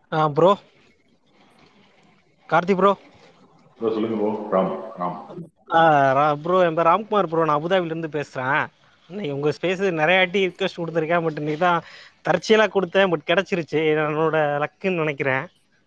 Bro Karthik bro. சொல்லுங்க bro. Ram Ram bro என் பேர் ராம்குமார் ப்ரோ. நான் அபுதாபிலேருந்து பேசுகிறேன். இன்னைக்கு உங்கள் ஸ்பேஸ் நிறைய வாட்டி ரிக்வெஸ்ட் கொடுத்துருக்கேன். பட் இன்னைக்கு தான் தற்செயலாக கொடுத்தேன். பட் கிடச்சிருச்சு. என்னோட லக்குன்னு நினைக்கிறேன்.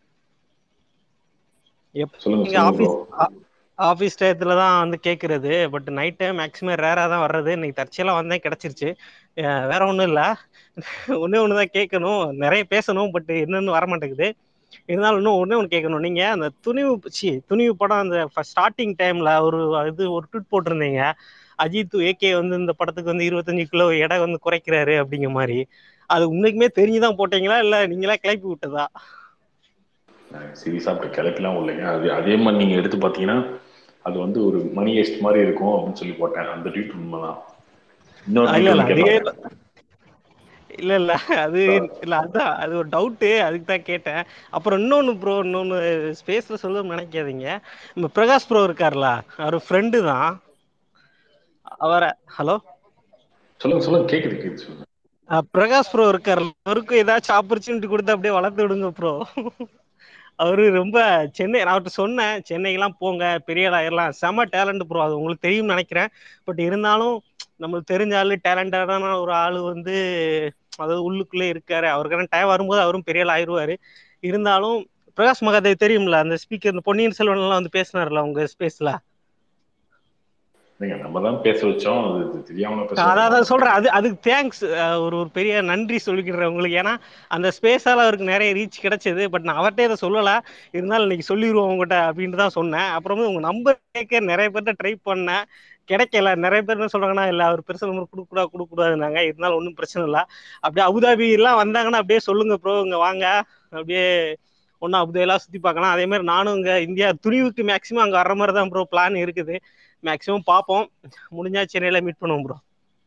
சொல்லுங்க நீங்கள் சொல்லுங்க ப்ரோ. ஆஃபீஸ் டயத்தில் தான் வந்து கேட்குறது. பட் நைட் டைம் மேக்ஸிமம் ரேராக தான் வர்றது. இன்னைக்கு தற்செயலாக வந்தேன், கிடச்சிருச்சு. வேற ஒன்றும் இல்லை, ஒன்று தான் கேட்கணும். நிறைய பேசணும், பட் என்னன்னு வர மாட்டேங்குது. இருந்தாலும் இன்னும் ஒன்று கேட்கணும். நீங்கள் அந்த துணிவு படம் அந்த ஸ்டார்டிங் டைமில் ஒரு ட்வீட் போட்டிருந்தீங்க. அஜித் ஏகே வந்து இந்த படத்துக்கு வந்து 25 கிலோ எடை வந்து குறைக்கிறாரு அப்படிங்கிற மாதிரி. அது உண்மைக்குமே தெரிஞ்சுதான் போட்டீங்களா இல்லை நீங்களா கிளப்பி விட்டதா? சீரியஸா அப்படி கிளப்பிலாம் இல்லைங்க. அதே மாதிரி நீங்க எடுத்து பார்த்தீங்கன்னா அது வந்து ஒரு மணி ஹெஸ்ட் மாதிரி இருக்கும் அப்படின்னு சொல்லி போட்டேன். அந்த ட்வீட் உண்மைதான். இன்னொரு இல்ல ட்வீட் இல்ல ஒன்று அதே கேட்பாங்க. இல்ல இல்ல அது இல்ல, அதுதான் அது ஒரு டவுட்டு, அதுக்கு தான் கேட்டேன். அப்புறம் இன்னொன்னு ப்ரோ, இன்னொன்னு ஸ்பேஸ்ல சொல்ல நினைக்காதீங்க. நம்ம பிரகாஷ் ப்ரோ இருக்கார்ல, அவர் ஃப்ரெண்டு தான். அவரை ஹலோ சொல்லுங்க சொல்லுங்க, கேக்குது கேக்குது, சொல்லுங்க. பிரகாஷ் ப்ரோ இருக்கார், அவருக்கும் ஏதாச்சும் ஆப்பர்ச்சுனிட்டி கொடுத்து அப்படியே வளர்த்து விடுங்க ப்ரோ. அவரு ரொம்ப நான் அவர்கிட்ட சொன்னேன், சென்னைக்கெல்லாம் போங்க, பெரிய ஆயிரலாம், செம டேலண்ட் ப்ரோ. அது உங்களுக்கு தெரியும்னு நினைக்கிறேன். பட் இருந்தாலும் நம்மளுக்கு தெரிஞ்ச ஆளு, டேலண்டடான ஒரு ஆளு வந்து அதாவது உள்ளுக்குள்ளே இருக்காரு. அவருக்கான டைம் வரும்போது அவரும் பெரிய ஆள் ஆயிடுவாரு. இருந்தாலும் பிரகாஷ் மகாதேவ் தெரியும்ல, அந்த ஸ்பீக்கர், இந்த பொன்னியின் செல்வன் எல்லாம் வந்து பேசினார்ல உங்க ஸ்பேஸ்ல. நீங்க நம்ம தான் பேச வச்சோம், அது தெரியாமல பேச வச்சோம். அதான் சொல்றேன், அதுக்கு தேங்க்ஸ். ஒரு ஒரு பெரிய நன்றி சொல்லிக்கிறேன் உங்களுக்கு. ஏன்னா அந்த ஸ்பேஸால அவருக்கு நிறைய ரீச் கிடைச்சது. பட் நான் அவர்கிட்ட இதை சொல்லல. இருந்தாலும் இன்னைக்கு சொல்லிடுவோம் உங்ககிட்ட அப்படின்ட்டு தான் சொன்னேன். அப்புறம் உங்க நம்பர் கேட்க நிறைய பேர்ட்ட ட்ரை பண்ணேன், கிடைக்கல. நிறைய பேர் என்ன சொல்றாங்கன்னா, இல்ல அவர் பெருசா நம்பர் கொடுக்கூடாதுனாங்க. இருந்தாலும் ஒன்றும் பிரச்சனை இல்லை. அப்படியே அபுதாபி எல்லாம் வந்தாங்கன்னா அப்படியே சொல்லுங்க ப்ரோ, இங்க வாங்க. அப்படியே ஒன்னும் அபுதாபிலாம் சுத்தி பார்க்கலாம். அதே மாதிரி நானும் இங்க இந்தியா துணிவுக்கு மேக்சிமம் அங்க வர்ற மாதிரி தான் ப்ரோ பிளான் இருக்குது. மேக்சிமம் பார்ப்போம், முடிஞ்சா சென்னையில மீட் பண்ணுவோம் ப்ரோ.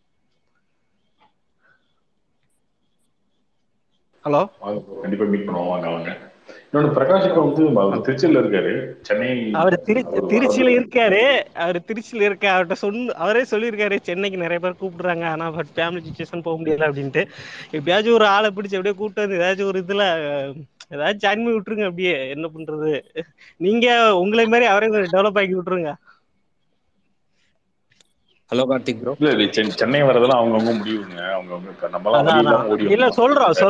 ஹலோ, கண்டிப்பா மீட் பண்ணுவோம், வாங்க வாங்க. இன்னொன்று, பிரகாஷுக்கு வந்து அவர் திருச்சியில் இருக்காரு. சென்னை அவர் அவர் வர்றது. திருச்சியில இருக்காரு. அவர்கிட்ட அவரே சொல்லியிருக்காரு, சென்னைக்கு நிறைய பேர் கூப்பிடுறாங்க, ஆனா பட் ஃபேமிலி சுச்சுவேஷன் போக முடியல அப்படின்ட்டு. எப்படியாச்சும் ஒரு ஆளை பிடிச்சி அப்படியே கூப்பிட்டு வந்து ஏதாச்சும் ஒரு இதுல ஏதாச்சும் ஜாயின் பண்ணி விட்டுருங்க. அப்படியே என்ன பண்றது, நீங்க உங்களை மாதிரி அவரே டெவலப் ஆக்கி விட்டுருங்க. Hello Karthik bro. இல்ல இது சென்னை வர்றதெல்லாம் அவங்கவுங்க முடிவுங்க. அவங்கவுங்க நம்மலாம் வழி அதான் இல்லாம ஓடி இல்ல, வந்துடும்.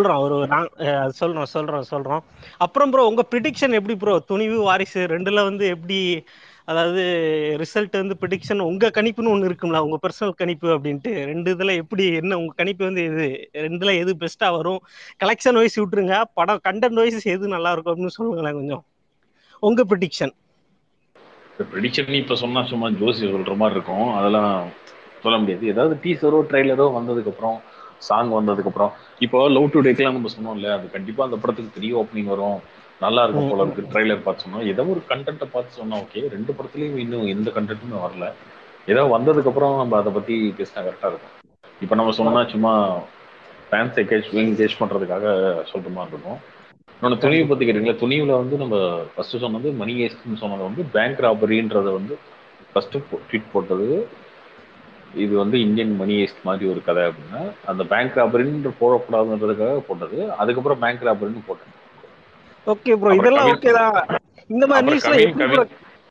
சொல்றோம். அப்புறம் ப்ரோ உங்க ப்ரிடிக்ஷன் எப்படி ப்ரோ? துணிவு வாரிசு ரெண்டுல வந்து எப்படி, அதாவது ரிசல்ட் வந்து ப்ரிடிக்ஷன், உங்க கணிப்புன்னு ஒண்ணு இருக்கும்ல, உங்க பர்சனல் கணிப்பு அப்படின்ட்டு, ரெண்டு இதுல எப்படி, என்ன உங்க கணிப்பு வந்து எது, ரெண்டுல எது பெஸ்டா வரும்? கலெக்ஷன் வைஸ் விட்டுருங்க, படம் கண்டென்ட் வைஸ் எது நல்லா இருக்கும் அப்படின்னு சொல்லுங்களேன் கொஞ்சம், உங்க ப்ரிடிக்ஷன். ப்ரெடிக்ஷன் இப்போ சொன்னா சும்மா ஜோசி சொல்ற மாதிரி இருக்கும். அதெல்லாம் சொல்ல முடியாது. ஏதாவது டீசரோ ட்ரெய்லரோ வந்ததுக்கப்புறம், சாங் வந்ததுக்கப்புறம், இப்போ லவ் டு டேக்கெலாம் நம்ம சொன்னோம் இல்லையா, அது கண்டிப்பாக அந்த படத்துக்கு 3 ஓப்பனிங் வரும், நல்லா இருக்கும் போல இருக்கு, ட்ரெய்லர் பார்த்து சொன்னோம். ஏதோ ஒரு கண்டென்ட்டை பார்த்து சொன்னா ஓகே. ரெண்டு படத்துலையும் இன்னும் எந்த கண்டென்ட்டுமே வரல. ஏதோ வந்ததுக்கப்புறம் நம்ம அதை பற்றி பேசினா கரெக்டாக இருக்கும். இப்போ நம்ம சொன்னா சும்மா ஃபேன்ஸ் என்கேஜ் பண்ணுறதுக்காக சொல்கிற மாதிரி இருக்கும். இன்னொன்று, துணிவு பற்றி கேட்டீங்களா. துணிவில் வந்து நம்ம ஃபர்ஸ்ட் சொன்னது மணி ஹேஸ்ட்னு சொன்னது வந்து பேங்க் ராபரின்றத வந்து ஃபர்ஸ்ட் ட்வீட் போட்டது. இது வந்து இந்தியன் மணி ஹேஸ்ட் மாதிரி ஒரு கதை அப்படின்னா அந்த பேங்க் ராபரின்னு போடக்கூடாதுன்றதுக்காக போட்டது. அதுக்கப்புறம் பேங்க் ராபரின்னு போட்டேன். ஓகே ப்ரோ, அப்புறம் இதெல்லாம் கவின் ஓகே தான். இந்த மாதிரி அப்புறம் நியூஸ்ல கவின் எப்படி ப்ரோ? கவின்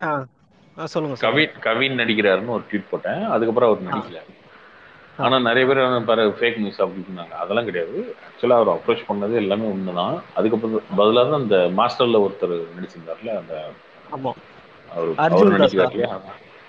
சொல்லுங்க. கவின் கவின் நடிக்கிறாருன்னு ஒரு ட்வீட் போட்டேன். அதுக்கப்புறம் அவர் நடிக்கல. ஆ. ஆனால் நிறைய பேர் பாரு ஃபேக் நியூஸ் அப்படின்னாங்க. அதெல்லாம் கிடையாது. ஆக்சுவலாக அவர் அப்ரோச் பண்ணது எல்லாமே உண்மைதான். அதுக்கப்புறம் பதிலாக தான் அந்த மாஸ்டர்ல ஒருத்தர் நடிச்சிருந்தார்ல, அந்த ஆமா, அவர் அவர் அர்ஜுன் தாஸா? நடிக்கிறார் இல்லையா,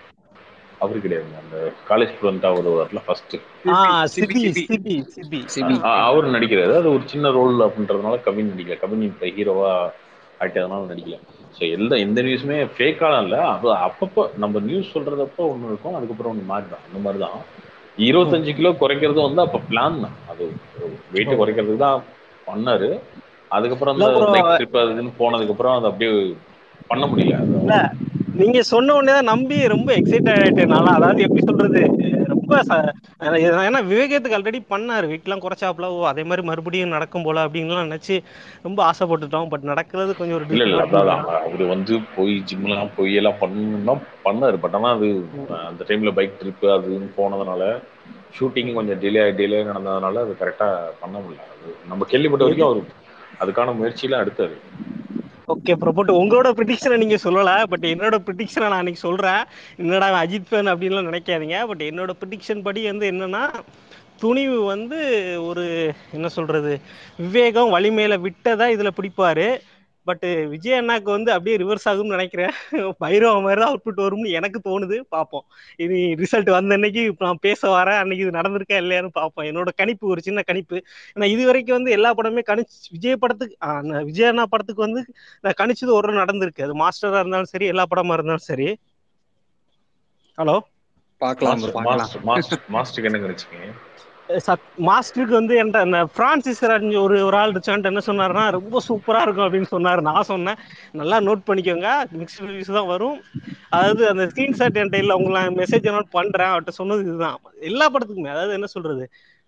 அவரு கிடையாதுங்க. அந்த காலேஜ் ஸ்டூடெண்ட்டாக வருவார்ல ஃபர்ஸ்ட், சிபி சிபி சிபி சிபி சிபி. சிபி. அவர் நடிக்கிறாரு. அது ஒரு சின்ன ரோல் அப்படின்றதுனால கவின் நடிக்கல. கவின் இப்போ ஹீரோவா ஆகிட்டதுனால நடிக்கல. ஸோ எந்த நியூஸுமே ஃபேக்காலாம் இல்லை. அது அப்பப்போ நம்ம நியூஸ் சொல்றதப்போ ஒன்று இருக்கும், அதுக்கப்புறம் ஒன்று மாறிடும். அந்த மாதிரி தான் 25 கிலோ குறைக்கிறதும் வந்து அப்போ பிளான் தான். அது வெயிட்டை குறைக்கிறதுக்கு தான் பண்ணாரு. அதுக்கப்புறம் இல்ல அந்த ப்ரோ, பைக் ட்ரிப் அது இதுன்னு போனதுக்கப்புறம் அது அப்படியே பண்ண முடியல. அது இல்ல நீங்க சொன்ன உடனே தான் நம்பி ரொம்ப எக்ஸைட் ஆயிட்டேன் நான்லாம். அதாவது எப்படி சொல்றது, ரொம்ப ஏன்னா விவேகத்துக்கு ஆல்ரெடி பண்ணாரு, வெயிட்லாம் குறைச்சாப்ல, ஓ அதே மாதிரி மறுபடியும் நடக்கும் போல அப்படின்லாம் நினைச்சு ரொம்ப ஆசைப்பட்டுட்டோம். பட் நடக்கிறது கொஞ்சம் ஒரு இல்ல இல்ல, அதாவது டிசப்பாயின்மெண்ட் தான். அவரு வந்து போய் ஜிம்லாம் போய் எல்லாம் பண்ணணும்னா பண்ணாரு. பட் ஆனால் அது அந்த டைம்ல பைக் ட்ரிப்பு அது இதுன்னு போனதுனால ஷூட்டிங்கும் கொஞ்சம் டிலே நடந்ததுனால அது கரெக்டாக பண்ண முடியல. அது நம்ம கேள்விப்பட்ட எது வரைக்கும் அவர் அதுக்கான முயற்சியில அடுத்தது. ஓகே ப்ரோ, பட் உங்களோட ப்ரிடிக்ஷனை நீங்க சொல்லல, பட் என்னோட ப்ரிடிக்ஷனை நான் அன்னைக்கு சொல்றேன். என்னடா அஜித் ஃபேன் அப்படின்லாம் நினைக்காதீங்க. பட் என்னோட ப்ரிடிக்ஷன் படி வந்து என்னன்னா, துணிவு வந்து ஒரு என்ன சொல்றது, விவேகம் வலிமையில விட்டதா இதுல பிடிப்பாரு. பட் விஜய் அண்ணாக்கு வந்து அப்படியே ரிவர்ஸ் ஆகும்னு நினைக்கிறேன். பைரவ மாதிரி தான் அவுட்புட் வரும்னு எனக்கு தோணுது. பார்ப்போம், இது ரிசல்ட் வந்த அன்னைக்கு நான் பேச வரேன், அன்னைக்கு இது நடந்திருக்கா இல்லையான்னு பார்ப்போம். என்னோட கணிப்பு ஒரு சின்ன கணிப்பு. ஏன்னா இது வரைக்கும் வந்து எல்லா படமே கணிச்சு விஜய் படத்துக்கு விஜய் அண்ணா படத்துக்கு வந்து நான் கணிச்சது ஒரு நடந்திருக்கு. அது மாஸ்டரா இருந்தாலும் சரி, எல்லா படமா இருந்தாலும் சரி. ஹலோ, பார்க்கலாம் bro, பார்க்கலாம். மாஸ்டருக்கு என்ன நினைச்சீங்க? மாஸ்டருக்கு வந்து என்கிட்ட அந்த பிரான்சிஸ் ராஜ் ஒரு ஆள் இருச்சான்ட்டு என்ன சொன்னாருன்னா, ரொம்ப சூப்பரா இருக்கும் அப்படின்னு சொன்னாரு. நான் சொன்னேன், நல்லா நோட் பண்ணிக்கோங்க, மிக்ஸ்ட் ரிவ்யூஸ் தான் வரும். அதாவது அந்த ஸ்கிரீன்ஷாட் என்கிட்ட இல்லை, உங்களை மெசேஜ் நோட் பண்றேன். அவர்கிட்ட சொன்னது இதுதான் எல்லா படத்துக்குமே. அதாவது என்ன சொல்றது,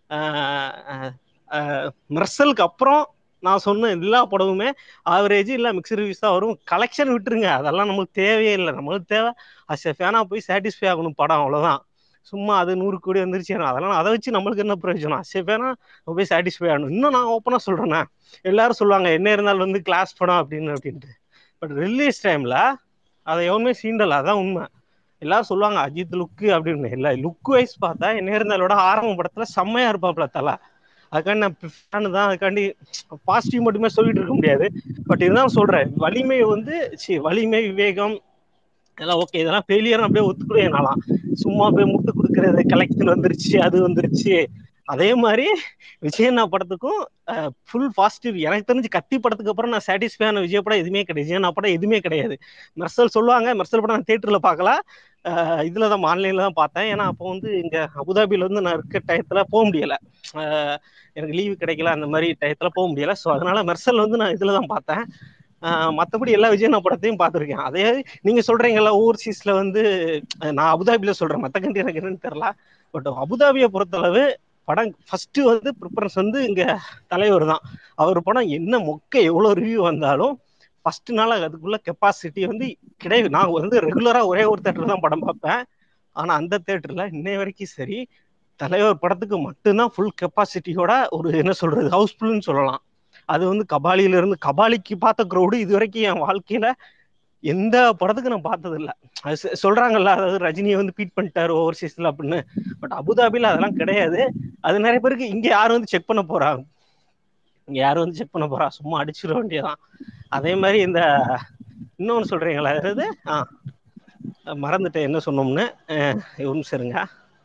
மெர்சலுக்கு அப்புறம் நான் சொன்ன எல்லா படமுமே ஆவரேஜ் இல்லை மிக்ஸ்ட் ரிவ்யூஸ் தான் வரும். கலெக்ஷன் விட்டுருங்க, அதெல்லாம் நம்மளுக்கு தேவையே இல்லை. நம்மளுக்கு தேவை அஸ் எ ஃபேனா போய் சாட்டிஸ்ஃபை ஆகணும் படம், அவ்வளோதான். சும்மா அது 100 கோடி வந்துருச்சு, அதெல்லாம் அதை வச்சு நம்மளுக்கு என்ன பிரயோஜனம்? அஸ் எ ஃபேனா போய் சாட்டிஸ்ஃபை ஆகணும். இன்னும் நான் ஓப்பனாக சொல்றேன்னா, எல்லாரும் சொல்லுவாங்க என்ன இருந்தாலும் வந்து கிளாஸ் படம் அப்படின்ட்டு. பட் ரிலீஸ் டைம்ல அதை எவனுமே சீண்டல, அதான் உண்மை. எல்லாரும் சொல்லுவாங்க அஜித் லுக்கு அப்படின்னு. இல்லை, லுக் வைஸ் பார்த்தா என்ன இருந்தாலோட ஆரம்ப படத்துல செம்மையா இருப்பாப்ல தலை. அதுக்காண்டி நான் ஃபேனு தான், அதுக்காண்டி பாசிட்டிவ் மட்டுமே சொல்லிட்டு இருக்க முடியாது. பட் இருந்தாலும் சொல்றேன், வலிமை வந்து வலிமை விவேகம் இதெல்லாம் ஓகே, இதெல்லாம் ஃபெயிலியர் அப்படியே ஒத்துக்கூட என்னாலாம். சும்மா போய் முட்டு கொடுக்கறது, கலெக்ஷன் வந்துருச்சு, அது வந்துருச்சு. அதே மாதிரி விஜயண்ணா படத்துக்கும் ஃபுல் பாசிட்டிவ். எனக்கு தெரிஞ்சு கத்தி படத்துக்கு அப்புறம் நான் சாட்டிஸ்ஃபையான விஜய் படம் எதுவுமே கிடையாது, விஜயண்ணா படம் எதுவுமே கிடையாது. மெர்சல் சொல்லுவாங்க, மெர்சல் படம் நான் தியேட்டர்ல பார்க்கல, இதுல தான் ஆன்லைன்ல தான் பார்த்தேன். ஏன்னா அப்போ வந்து இங்க அபுதாபியில வந்து நான் இருக்க டயத்துல போக முடியல, எனக்கு லீவு கிடைக்கல, அந்த மாதிரி டயத்துல போக முடியல. ஸோ அதனால மெர்சல் வந்து நான் இதுல தான் பார்த்தேன். மற்றபடி எல்லா விஜயண்ணா படத்தையும் பார்த்துருக்கேன். அதே நீங்க சொல்றீங்கல்ல ஓவர்சீஸ்ல வந்து, நான் அபுதாபியில சொல்றேன், மற்ற கண்ட்ரி எனக்கு என்னன்னு தெரியல. பட் அபுதாபியை பொறுத்தளவு படம் ஃபர்ஸ்ட் வந்து ப்ரிஃபரன்ஸ் வந்து இங்க தலைவர் தான். அவர் படம் என்ன மொக்க எவ்வளவு ரிவ்யூ வந்தாலும் ஃபர்ஸ்ட் நாள் அதுக்குள்ள கெப்பாசிட்டி வந்து கிடையாது. நான் வந்து ரெகுலரா ஒரே ஒரு தேட்டர் தான் படம் பார்ப்பேன். ஆனா அந்த தேட்டர்ல இன்னை வரைக்கும் சரி, தலைவர் படத்துக்கு மட்டும்தான் ஃபுல் கெப்பாசிட்டியோட ஒரு என்ன சொல்றது ஹவுஸ்ஃபுல்னு சொல்லலாம். அது வந்து கபாலியில இருந்து, கபாலிக்கு பார்த்த க்ரௌடு இது வரைக்கும் என் வாழ்க்கையில எந்த படத்துக்கு நான் பார்த்தது இல்லை. அது சொல்றாங்கல்ல, அதாவது ரஜினியை வந்து பீட் பண்ணிட்டாரு ஓவர்சீஸ்ல அப்படின்னு. பட் அபுதாபில அதெல்லாம் கிடையாது. அது நிறைய பேருக்கு இங்க யாரும் வந்து செக் பண்ண போறா, இங்க யாரும் வந்து செக் பண்ண போறா, சும்மா அடிச்சிட வேண்டியதான். அதே மாதிரி இந்த இன்னொன்னு சொல்றீங்களா, அதாவது மறந்துட்டேன் என்ன சொன்னோம்னு, ஒரு நிமிஷம் இருங்க.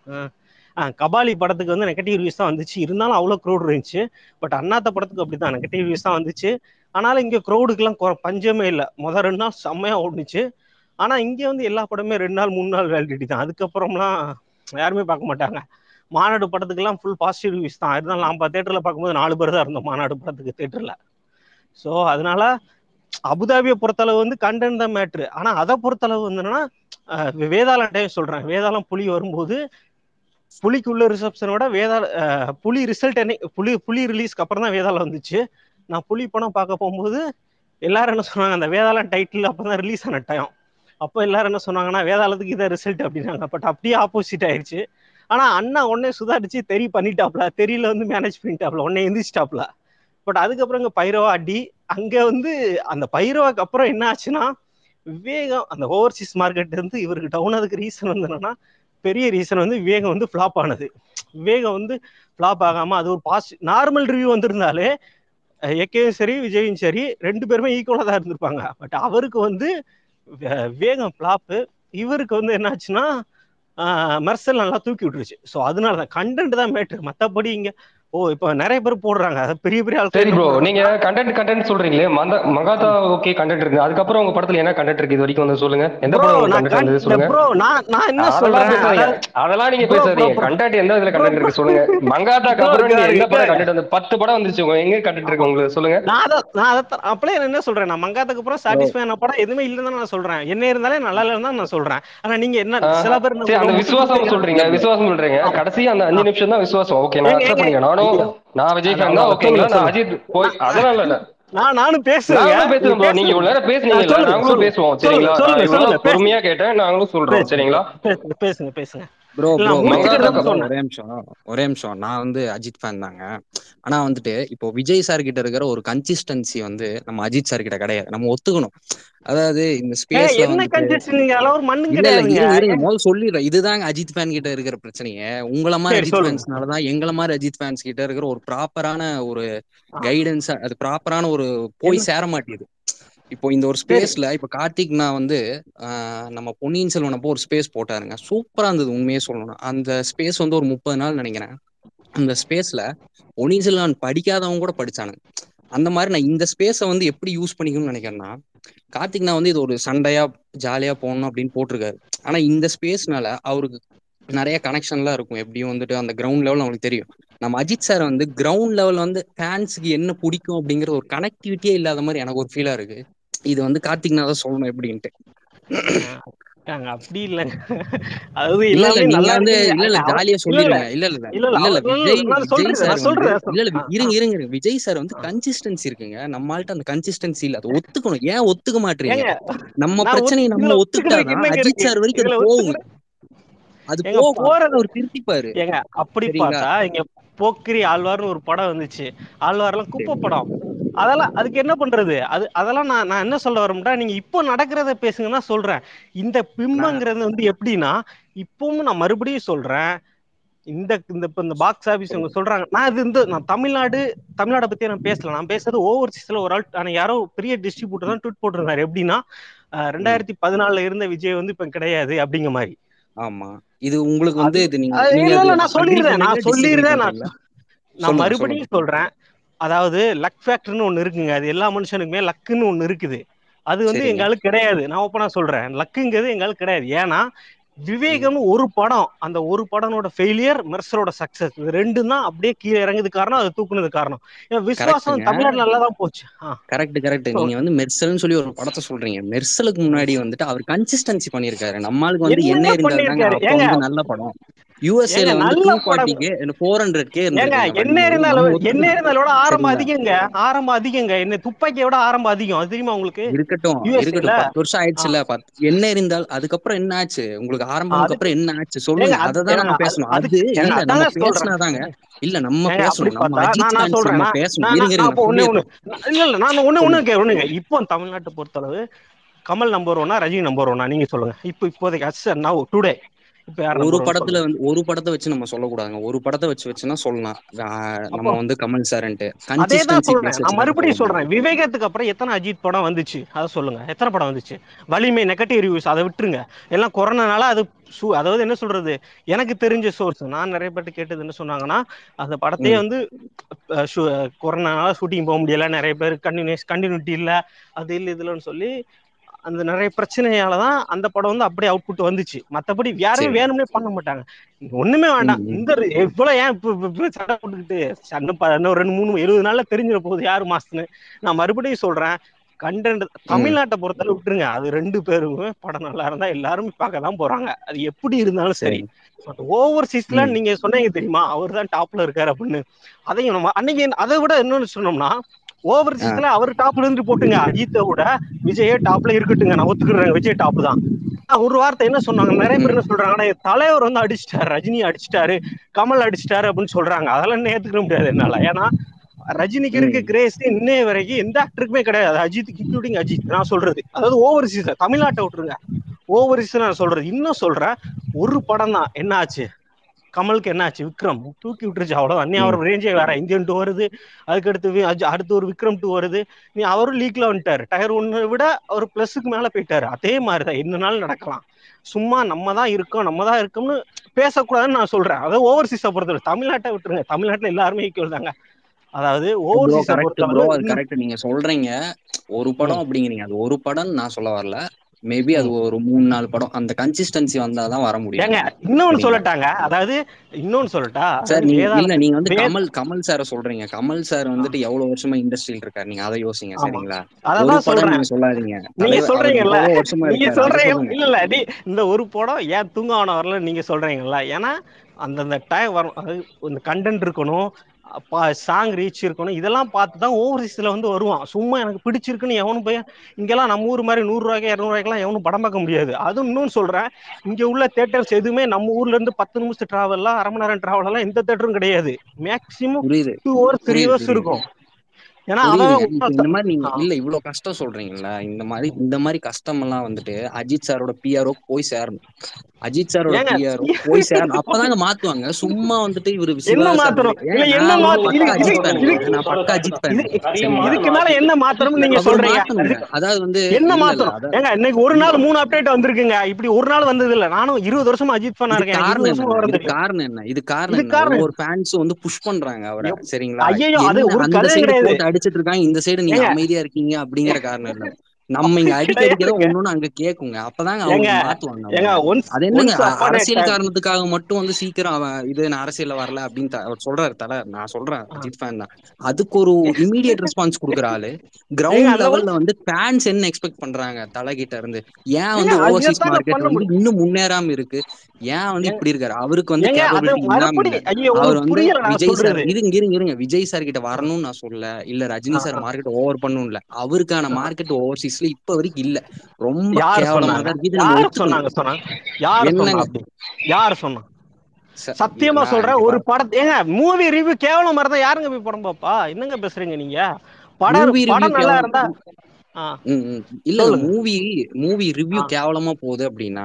கபாலி படத்துக்கு வந்து நெகட்டிவ் ரிவ்யூஸ் தான் வந்துச்சு, இருந்தாலும் அவ்வளோ க்ரௌட் இருந்துச்சு. பட் அண்ணாத்த படத்துக்கு அப்படிதான் நெகட்டிவ் ரிவ்யூஸ் தான் வந்துச்சு. ஆனாலும் இங்கே க்ரௌடுக்கெல்லாம் பஞ்சமே இல்லை. முதல் 2 நாள் செம்மையா ஓடுனுச்சு. ஆனால் இங்கே வந்து எல்லா படமே 2 நாள் 3 நாள் வேலிடிட்டி தான். அதுக்கப்புறம்லாம் யாருமே பார்க்க மாட்டாங்க. மாநாடு படத்துக்குலாம் ஃபுல் பாசிட்டிவ் ரிவ்யூஸ் தான். இருந்தாலும் நான் தேட்டரில் பார்க்கும்போது 4 பேர் தான் இருந்தோம் மாநாடு படத்துக்கு தேட்டரில். ஸோ அதனால அபுதாபியை பொறுத்தளவு வந்து கண்டென்ட் தான் மேட்ரு. ஆனால் அதை பொறுத்தளவு வந்து என்னன்னா, வேதாளம் டைம் சொல்கிறேன், வேதாளம் புலி வரும்போது புலிக்குள்ள ரிசப்ஷனோட புலி ரிசல்ட் என்ன, புலி ரிலீஸ்க்கு அப்புறம் தான் வேதாளம் வந்துச்சு. நான் புலி படம் பார்க்க போகும்போது எல்லாரும் என்ன சொன்னாங்க, அந்த வேதாளம் டைட்டில் அப்பதான் ரிலீஸ் ஆன டைம். அப்போ எல்லாரும் என்ன சொன்னாங்கன்னா வேதாளத்துக்கு இதை ரிசல்ட் அப்படின்னாங்க. பட் அப்படியே ஆப்போசிட் ஆயிடுச்சு. ஆனா அண்ணா உடனே சுதாரிச்சு தெரி பண்ணிட்டாப்ல, தெரியல வந்து மேனேஜ் பண்ணிட்டாப்ல, உடனே எந்திரிச்சிட்டாப்ல. பட் அதுக்கப்புறம் இங்க பைரவா அடி. அங்க வந்து அந்த பைரவாக்கு அப்புறம் என்ன ஆச்சுன்னா, விவேகம் அந்த ஓவர்சீஸ் மார்க்கெட் வந்து இவருக்கு டவுன் ஆனதுக்கு ரீசன் வந்து என்னன்னா, பெரிய ரீசன் வந்து விவேகம் வந்து ஃபிளாப் ஆனது. விவேகம் வந்து ஃபிளாப் ஆகாம அது ஒரு நார்மல் ரிவ்யூ வந்திருந்தாலே ஏகேவும் சரி விஜயும் சரி 2 பேருமே ஈக்குவலா தான் இருந்திருப்பாங்க. பட் அவருக்கு வந்து விவேகம் ஃபிளாப்பு, இவருக்கு வந்து என்னாச்சுன்னா மெர்சல் நல்லா தூக்கி விட்டுருச்சு. ஸோ அதனால தான் கண்டென்ட் தான் மேட்ரு. மற்றபடி இங்க இப்போ நிறைய பேர் போடுறாங்க பெரிய பெரிய ஆள். சரி ப்ரோ, நீங்க கண்டென்ட் சொல்றீங்களே, மகாதா ஓகே கண்டென்ட் இருக்கு. அதுக்கப்புறம் உங்க படத்துல என்ன கண்டென்ட் இருக்கு இது வரைக்கும் வந்து சொல்லுங்க. எந்த படம் கண்டென்ட் வந்து சொல்லுங்க. ப்ரோ நான் என்ன சொல்றேன், அதெல்லாம் நீங்க பேசாதீங்க. கண்டென்ட் எந்த இதுல கண்டென்ட் இருக்கு சொல்லுங்க. மகாதாக்கு அப்புறம் நீங்க எந்த படம் கண்டென்ட் வந்து 10 படம் வந்துருச்சு, எங்க கண்டென்ட் இருக்கு உங்களுக்கு சொல்லுங்க. நான் அப்படியே என்ன சொல்றேன், நான் மங்காத்துக்கு அப்புறம் சாட்டிஸ்ஃபை ஆன படம் எதுவுமே இல்லைன்னு நான் சொல்றேன். என்ன இருந்தாலே நல்லா இல்லைன்னு நான் சொல்றேன். ஆனா நீங்க என்ன சில பேர் அந்த விசுவாசம் சொல்றீங்க, கடைசி அந்த 5 நிமிஷம் தான் விசுவாசம். ஓகே, நான் அக்செப்ட் பண்ணிக்கிறேன். நான் விஜய் ஃபேன் தான், ஓகேங்களா. நான் அஜித் போய் அதெல்லாம் இல்ல, நானும் பேசுறேன் ப்ரோ. நீங்க இவ்வளவு நேரம் பேசுனீங்கல்ல, நாங்களும் பேசுவோம் சரிங்களா. நான் இவ்வளவு பொறுமையா கேட்டேன், நாங்களும் சொல்றோம் சரிங்களா. பேசுங்க. ப்ரோ இல்ல ப்ரோ நான் ப்ரோ முடிச்சுக்கிறதுன்னு ப்ரோ சொன்னேன். ஒரே நிமிஷம். நான் வந்து அஜித் ஃபேன் தாங்க. ஆனா வந்துட்டு இப்போ விஜய் சார் கிட்ட இருக்கிற ஒரு கன்சிஸ்டன்சி வந்து நம்ம அஜித் சார் கிட்ட கிடையாது. நம்ம ஒத்துக்கணும். அதாவது இந்த ஸ்பேஸ்ல என்ன வந்துட்டு கன்சிஸ்டன், நீங்க அதெல்லாம் ஒரு மண்ணும் இல்ல கிடையாதுங்க. இருங்க முதல்ல சொல்லிடுறேன். இதுதாங்க அஜித் ஃபேன் கிட்ட இருக்கிற பிரச்சனையே. உங்கள மாதிரி சரி அஜித் சொல்லுங்க. ஃபேன்ஸ்னாலதான் எங்கள மாதிரி அஜித் ஃபேன்ஸ் கிட்ட இருக்கிற ஒரு ப்ராப்பரான ஒரு ஆ, கைடன்ஸ், அது ப்ராப்பரான ஒரு போய் என்ன சேர மாட்டேங்குது. இப்போ இந்த ஒரு சரி. ஸ்பேஸ்ல இப்ப கார்த்திக் நான் வந்து நம்ம பொன்னியின் செல்வன் அப்போ ஒரு ஸ்பேஸ் போட்டாருங்க, சூப்பரா இருந்தது. உண்மையே சொல்லணும், அந்த ஸ்பேஸ் வந்து ஒரு 30 நாள் நினைக்கிறேன். அந்த ஸ்பேஸ்ல பொன்னியின் செல்வன் படிக்காதவங்க கூட படிச்சானுங்க. அந்த மாதிரி நான் இந்த ஸ்பேஸை வந்து எப்படி யூஸ் பண்ணிக்கணும்னு நினைக்கிறேன்னா, கார்த்திக் நான் வந்து இது ஒரு சண்டையா ஜாலியா போகணும் அப்படின்னு போட்டிருக்காரு. ஆனா இந்த ஸ்பேஸ்னால அவருக்கு நிறைய கனெக்ஷன்லாம் இருக்கும். எப்படியும் வந்துட்டு அந்த கிரவுண்ட் லெவல் அவங்களுக்கு தெரியும். நம்ம அஜித் சார் வந்து கிரவுண்ட் லெவல் வந்து ஃபேன்ஸுக்கு என்ன பிடிக்கும் அப்படிங்கிற ஒரு கனெக்டிவிட்டியே இல்லாத மாதிரி எனக்கு ஒரு ஃபீலா இருக்கு. இது வந்து கார்த்திக் நான் தான் சொல்லணும் எப்படின்ட்டு. அப்படி இல்ல, அதாவது இல்ல இல்ல எல்லாமே நீங்க நல்லா வந்து இருக்குங்க. இல்ல இல்ல ஜாலியா இல்ல இல்ல சொல்லிருங்க. இல்ல இல்ல இல்ல இல்ல இல்ல இல்ல விஜய் நான் விஜய் சொல்றேன் சார் நான் வந்து சொல்றேன் இல்ல இல்ல இருங்க இருங்க விஜய் சார் வந்து ஆ. கன்சிஸ்டன்சி இருக்குங்க. நம்மள்ட்ட அந்த கன்சிஸ்டன்சி இல்ல. அதை ஒத்துக்கணும். ஏன் ஒத்துக்க மாட்டீங்க? ஏங்க நம்ம நான் பிரச்சனையை இதுல நம்ம ஒத்துக்கிறதுக்கு ஒத்துக்கிட்டாதான் என்னங்க அஜித் இருக்கு? சார் வரைக்கும் அது இதுல போகுங்க. ஒத்துக்கிற அது ஏங்க போகும். போறது அவர் திருத்திப்பாரு. ஏங்க அப்படி சரிங்களா? பார்த்தா இங்க போக்கிரி ஆழ்வார்னு ஒரு படம் வந்துச்சு. ஆழ்வார்லாம் குப்பை சரி. படம். அதெல்லாம் அதுக்கு என்ன பண்றது? அதெல்லாம் நான் நான் என்ன சொல்ல வரேன்டா, நீங்க இப்போ நடக்கிறத பேசுங்கன்னா சொல்றேன். இந்த நான் பிம்பங்கிறது வந்து எப்படின்னா, இப்பவும் நான் மறுபடியும் சொல்றேன். இந்த இந்த இப்ப இந்த பாக்ஸ் ஆபீஸ் இவங்க சொல்றாங்க. நான் தமிழ்நாடை பத்தி நான் பேசல. நான் பேசுறது ஓவர்சீஸ்ல ஒரு ஆள், ஆனா யாரோ பெரிய டிஸ்ட்ரிபியூட்டர் தான் ட்வீட் போட்டிருந்தாரு. எப்படின்னா 2014 இருந்த விஜய் வந்து இப்ப கிடையாது அப்படிங்கிற மாதிரி. ஆமா, இது உங்களுக்கு வந்து அது இது நீங்க நீங்க இல்ல அது இல்ல நான் அக்ரி சொல்லிடுறேன் பண்றீங்களா நான் டிஸ்அக்ரி சொல்லிடுறேன் நான் பண்றீங்களா? நான் சொல்லுங்க சொல்லுங்க. மறுபடியும் சொல்றேன். அதாவது லக் ஃபேக்டர்னு ஒண்ணு இருக்குங்க. அது எல்லா மனுஷனுக்குமே லக்குன்னு ஒண்ணு இருக்குது. அது வந்து சரிங்க. எங்களுக்கு கிடையாது. நான் ஓப்பனா சொல்றேன், லக்குங்கிறது எங்களுக்கு கிடையாது. ஏன்னா ம், விவேகம்னு ஒரு படம், அந்த ஒரு படனோட ஃபெயிலியர், மெர்சலோட சக்சஸ், இது ரெண்டும் தான் அப்படியே கீழே இறங்குது காரணம், அது தூக்குனது காரணம். ஏன் விசுவாசம் கரெக்ட்டுங்க. தமிழ்நாடு நல்லா தான் போச்சு. கரெக்ட். நீங்க வந்து மெர்சல்னு சொல்லி ஒரு படத்தை சொல்றீங்க. மெர்சலுக்கு முன்னாடி வந்துட்டு அவர் கன்சிஸ்டன்சி பண்ணியிருக்காரு. நம்மளுக்கு வந்து என்ன என்னங்க இருந்தால் தாங்க பண்ணிருக்காரு அப்ப ஏங்க? வந்து நல்ல படம். ஏங்க யூஎஸ்ஏல வந்து நல்ல படம் 240K 400K ஏங்க. இருந்திருக்குங்க என்ன வண்டிகள். நம்ம இருந்தாலும் ஒத்துக்கணும். ஆரம்பம் சரிங்களா? அதிகங்க. ஆரம்பம் அதிகங்க. என்ன துப்பாக்கியோட ஆரம்பம் அதிகம். அது தெரியுமா உங்களுக்கு? இருக்கட்டும் யுஎஸ்ஏல. இருக்கட்டும், 10 வருஷம் ஆயிடுச்சுல்ல. என்ன இருந்தால் அதுக்கப்புறம் என்ன ஆச்சு? உங்களுக்கு ஆரம்பம்க்கு அதுக்கு அப்புறம் என்ன ஆச்சு ஏங்க சொல்லுங்க. அதை தான் நம்ம பேசணும். அது அதுக்கு ஏங்க இல்ல நம்ம அதாங்க சொல்றேன். பேசினாதாங்க. இல்ல நம்ம ஏங்க அப்படி பேசணும். நம்ம பார்த்தா அஜித் நான் ஃபேன்ஸ் சொல்றேன். நம்ம நான் பேசணும். நான் இருங்க நான் நான் இப்போ ஒண்ணு சொல்லிடுறேன். இல்ல இல்ல நான் ஒண்ணு சொல்லுங்க. கேளுங்க. இப்போ தமிழ்நாட்டை பொறுத்தளவு கமல் நம்பர் ஒன்னா, ரஜினி நம்பர் ஒன்னா, நீங்க சொல்லுங்க. இப்போதைக்கு அஸ் நவ் டுடே இப்போ யார் ஒரு நம்பர் ஒன் படத்துல சொல்லுங்க. வந்து ஒரு படத்தை வச்சு நம்ம சொல்லக்கூடாதுங்க. ஒரு படத்தை வச்சுன்னா சொல்லலாம். அப்போ நம்ம வந்து கமல் சார்ன்ட்டு அதே தான் கன்சிஸ்டன்சி சொல்றேன். பேஸ் நான் வச்சு தாங்க சொல்ல மறுபடியும் முடியும். சொல்றேன். விவேகத்துக்கு அப்புறம் எத்தனை அஜித் படம் வந்துச்சு அதை சொல்லுங்க. எத்தனை படம் வந்துச்சு? வலிமை நெகட்டிவ் ரிவ்யூஸ் அதை விட்டுருங்க. எல்லாம் கொரோனானால அது அதாவது என்ன சொல்றது, எனக்கு தெரிஞ்ச சோர்ஸ், நான் நிறைய பேர்ட்டு கேட்டது என்ன சொன்னாங்கன்னா, அந்த படத்தையே ம், வந்து கொரோனானால ஷூட்டிங் போக முடியல, நிறைய பேர் கண்டினியூட்டி இல்லை, அது இல்லை இதுலன்னு சொல்லி அந்த நிறைய பிரச்சனையால தான் அந்த படம் வந்து அப்படியே அவுட்புட் வந்துச்சு. மற்றபடி யாருமே சரிங்க. வேணும்னே பண்ண மாட்டாங்க. ஒண்ணுமே ம், வேண்டாம். ம், இந்த எவ்வளவு ஏன் இப்ப சண்டை போட்டுக்கிட்டு இன்னும் 2 3 70 நாள்ல தெரிஞ்சிட போகுது யாரு மாஸ்ன்னு. நான் மறுபடியும் சொல்றேன், கண்டென்ட் ம், தமிழ்நாட்டை பொறுத்தளவு விட்டுருங்க. அது 2 பேருமே படம் நல்லா இருந்தா எல்லாருமே பார்க்க தான் போறாங்க. அது எப்படி இருந்தாலும் சரி. சரிங்க. பட் ஓவர்சீஸ்ல ம், நீங்க சொன்னீங்க தெரியுமா, அவர் தான் டாப்ல இருக்காரு அப்படின்னு. அதையும் நம்ம அன்னைக்கு அதை விட இன்னொன்னு சொன்னோம்னா, ஆ, ஓவர்சீஸ்ல அவர் டாப்ல இருந்து போட்டுங்க. அஜித்தை விட விஜயே டாப்ல இருக்கட்டுங்க, நான் ஒத்துக்கிறேன் விஜய் டாப் தான். ஒரு வார்த்தை என்ன சொன்னாங்க, நிறைய பேர் ம், என்ன சொல்றாங்கன்னா, தலைவர் வந்து அடிச்சிட்டாரு, ரஜினி அடிச்சிட்டாரு, கமல் அடிச்சிட்டாரு அப்படின்னு சொல்றாங்க. அதெல்லாம் என்ன ஏத்துக்க முடியாது என்னால. ஏன்னா ரஜினிக்கு இருக்க ம், கிரேஸ் இன்னைய வரைக்கும் எந்த ஆக்டருக்குமே கிடையாது. அஜித் இன்க்ளூடிங் அஜித். நான் சொல்றது அதாவது ஓவர்சீஸ், தமிழ்நாட்டை விட்டுருங்க. ஓவர்சீஸ் நான் சொல்றது இன்னும் சொல்றேன். ஒரு படம் தான் என்ன ஆச்சு, கமலுக்கு என்ன ஆச்சு, விக்ரம் தூக்கி விட்டுருச்சு. அவ்வளவு அன்னி அவர் ம், ரேஞ்சே வேற. இந்தியன் 2 வருது, அதுக்கு அடுத்து ஒரு விக்ரம் 2 வருது. நீ அவரும் லீக்ல வந்துட்டாரு. டயர் 1 விட அவர் பிளஸுக்கு மேல போயிட்டாரு. அதே மாதிரிதான் என்ன நாள் நடக்கலாம். சும்மா நம்ம தான் இருக்கோம்னு பேசக்கூடாதுன்னு நான் சொல்றேன். அதாவது ஓவர்சீஸை பொறுத்தவரை தமிழ்நாட்டை விட்டுருங்க. தமிழ்நாட்டுல எல்லாருமே ஈக்குவல் தாங்க. அதாவது ப்ரோ ஓவர்சீஸை கரெக்ட் ப்ரோ, பொறுத்தளவு அது இன்னும் கரெக்ட். நீங்க சொல்றீங்க ஒரு படம் ம், அப்படிங்கிறீங்க. அது ஒரு படம் நான் சொல்ல வரல. மேபி அது ம். ஒரு 3 4 படம் அந்த கன்சிஸ்டன்சி வந்தாதான் வர முடியுங்க. ஏங்க இன்னொன்னு சரிங்களா? சொல்லட்டாங்க, அதாவது இன்னொன்னு சொல்லட்டா, சார் அதாவது நீங்க இல்ல வேதாளம் நீங்க வந்து வே கமல் சார சொல்றீங்க. கமல் சார் வந்துட்டு எவ்வளவு வருஷமா இண்டஸ்ட்ரியில் இருக்காரு, நீங்க அதை யோசிங்க. ஆமா, சரிங்களா? ஒரு அததான் படம் சொல்றேன். நீங்க சொல்லாதீங்க. நீங்க தலைவர் அவர் சொல்றீங்கல்ல எவ்வளவு வருஷமா நீங்க இருக்காரு அதை சொல்றீங்க சொல்லுங்க. இல்ல இல்ல இந்த ஒரு படம் ஏன் தூங்க வரல நீங்க சொல்றீங்கல்ல. ஏன்னா அந்தந்த டைம் வரும், அதாவது இந்த கண்டென்ட் இருக்கணும், சாங் ரீச் இருக்கணும், இதெல்லாம் பார்த்து தான் ஓவர்சீஸ்ல வந்து வருவான். சும்மா எனக்கு பிடிச்சிருக்குன்னு எவனும் போய் இங்கெல்லாம் நம்ம ஊர் மாதிரி 100 ரூபாய்க்கு 200 ரூபாய்க்குலாம் எவனும் படம் பார்க்க முடியாது. அதுவும் இன்னும் சொல்றேன், இங்க உள்ள தேட்டர்ஸ் எதுவுமே நம்ம ஊர்ல இருந்து 10 நிமிஷம் டிராவல்லாம் 1/2 மணி நேரம் டிராவல்லாம் எந்த தேட்டரும் கிடையாது. மேக்சிமம் புரியுது 2 hours 3 புரியுது hours புரியுது இருக்கும். ஏன்னா புரியுதுங்க. இப்ப இந்த அவன் மாதிரி நீங்க இல்ல இவ்வளவு கஷ்டம் சொல்றீங்கல்ல, இந்த மாதிரி கஷ்டம் எல்லாம் வந்துட்டு அஜித் சாரோட பிஆர்ஓ போய் சேரணும். அஜித் சாரோட ஏங்க பிஆர்ஓ போய் சேரணும், அப்பதாங்க மாத்துவாங்க. சும்மா வந்துட்டு இவரு என்ன சிவா சார் மாத்தணும் இல்ல, ஏன் என்ன நான் வந்து மாத்த பக்கா இது அஜித் ஃபேனுங்க, இதுக்கு நான் பக்கா அஜித் ஃபேன். சரிங்களா? இதுக்கு மேல என்ன மாத்தணும்னு நீங்க அவரு சொல்றீங்க? மாத்தணுங்க. அதாவது வந்து என்ன இல்ல இல்ல மாத்தணும் ஏங்க? இன்னைக்கு ஒரு நாள் 3 அப்டேட் வந்திருக்குங்க. இப்படி ஒரு நாள் வந்தது இல்ல. நானும் 20 வருஷமா அஜித் ஃபேனா இது இருக்கேன். எனக்கு 20 காரணம் வருஷமா என்னங்க? வர இது தெரியும். காரணம் என்ன? இது காரணம் இது என்ன? காரணம் ஒவ்வொரு ஃபேன்ஸும் வந்து புஷ் பண்றாங்க அவரை. சரிங்களா? ஐயோ, அது என்ன ஒரு அந்த கதையும் சைடு கிடையாது. போட்டு அடிச்சிட்டு இருக்காங்க, இந்த சைடு நீங்க ஏங்க அமைதியா இருக்கீங்க அப்படிங்கிற காரணம் இல்ல. நம்ம இங்க அடிக்க அடிக்கதான் ஒன்னொன்னு அங்க கேக்குங்க. அப்பதாங்க ஏங்க அவங்களுக்கு மாத்துவாங்க ஏங்க அவங்க. ஒன்ஸ் அது என்னங்க ஒன்ஸ் அப்பான் எ அரசியல் டைம். காரணத்துக்காக மட்டும் வந்து சீக்கிரம் அவன் நான் அரசியல்ல வரல அப்படின்னு அவர் சொல்றாரு தல. நான் சொல்றேன் அஜித் ஃபேன் தான். அதுக்கு ஒரு இமீடியட் ரெஸ்பான்ஸ் கொடுக்குற ஆளு. ஏங்க கிரவுண்ட் அந்த லெவல்ல வந்து ஃபேன்ஸ் என்ன எக்ஸ்பெக்ட் பண்றாங்க தலை கிட்ட இருந்து? ஏன் ஏங்க வந்து ஓவர்சீஸ் அதுதாங்க மார்க்கெட் பண்ண வந்து முடியும். இன்னும் முன்னேறாம இருக்கு? ஏன் வந்து ஏங்க இப்படி இருக்காரு? அவருக்கு வந்து ஏங்க, அது கேப்பபிலிட்டி இல்லாம மறுபடி இல்ல. ஐயோ அவர் உங்களுக்கு வந்து புரியல நான் விஜய் சார் சொல்றது. இருங்க இருங்க இருங்க விஜய் சார் கிட்ட வரணும்னு நான் சொல்ல இல்ல, ரஜினி சார் மார்க்கெட் ஓவர் பண்ணும் இல்ல. அவருக்கான மார்க்கெட் ஓவர்சீஸ்ல இப்ப வரைக்கும் இல்ல, ரொம்ப யாரு கேவலமா சொன்னாங்க? தான் இருக்கு. இது நம்ம யாரு ஒத்துக்கணும். சொன்னாங்க? யாரு சொன்னா என்னங்க அப்படி? யாரு சொன்னா? ச- சத்தியமா நான் சொல்றேன், இங்க ஒரு பாரு, படத்தை ஏங்க மூவி ரிவ்யூ கேவலமா இருந்தா யாருங்க போய் படம் பாப்பா? என்னங்க பேசுறீங்க நீங்க? மூவி ரிவ்யூ படம் நல்லா கேவலம். இருந்தா ஆ இல்லங்க, சொல்லுங்க. மூவி ரிவ்யூ ஆ கேவலமா போகுது அப்படின்னா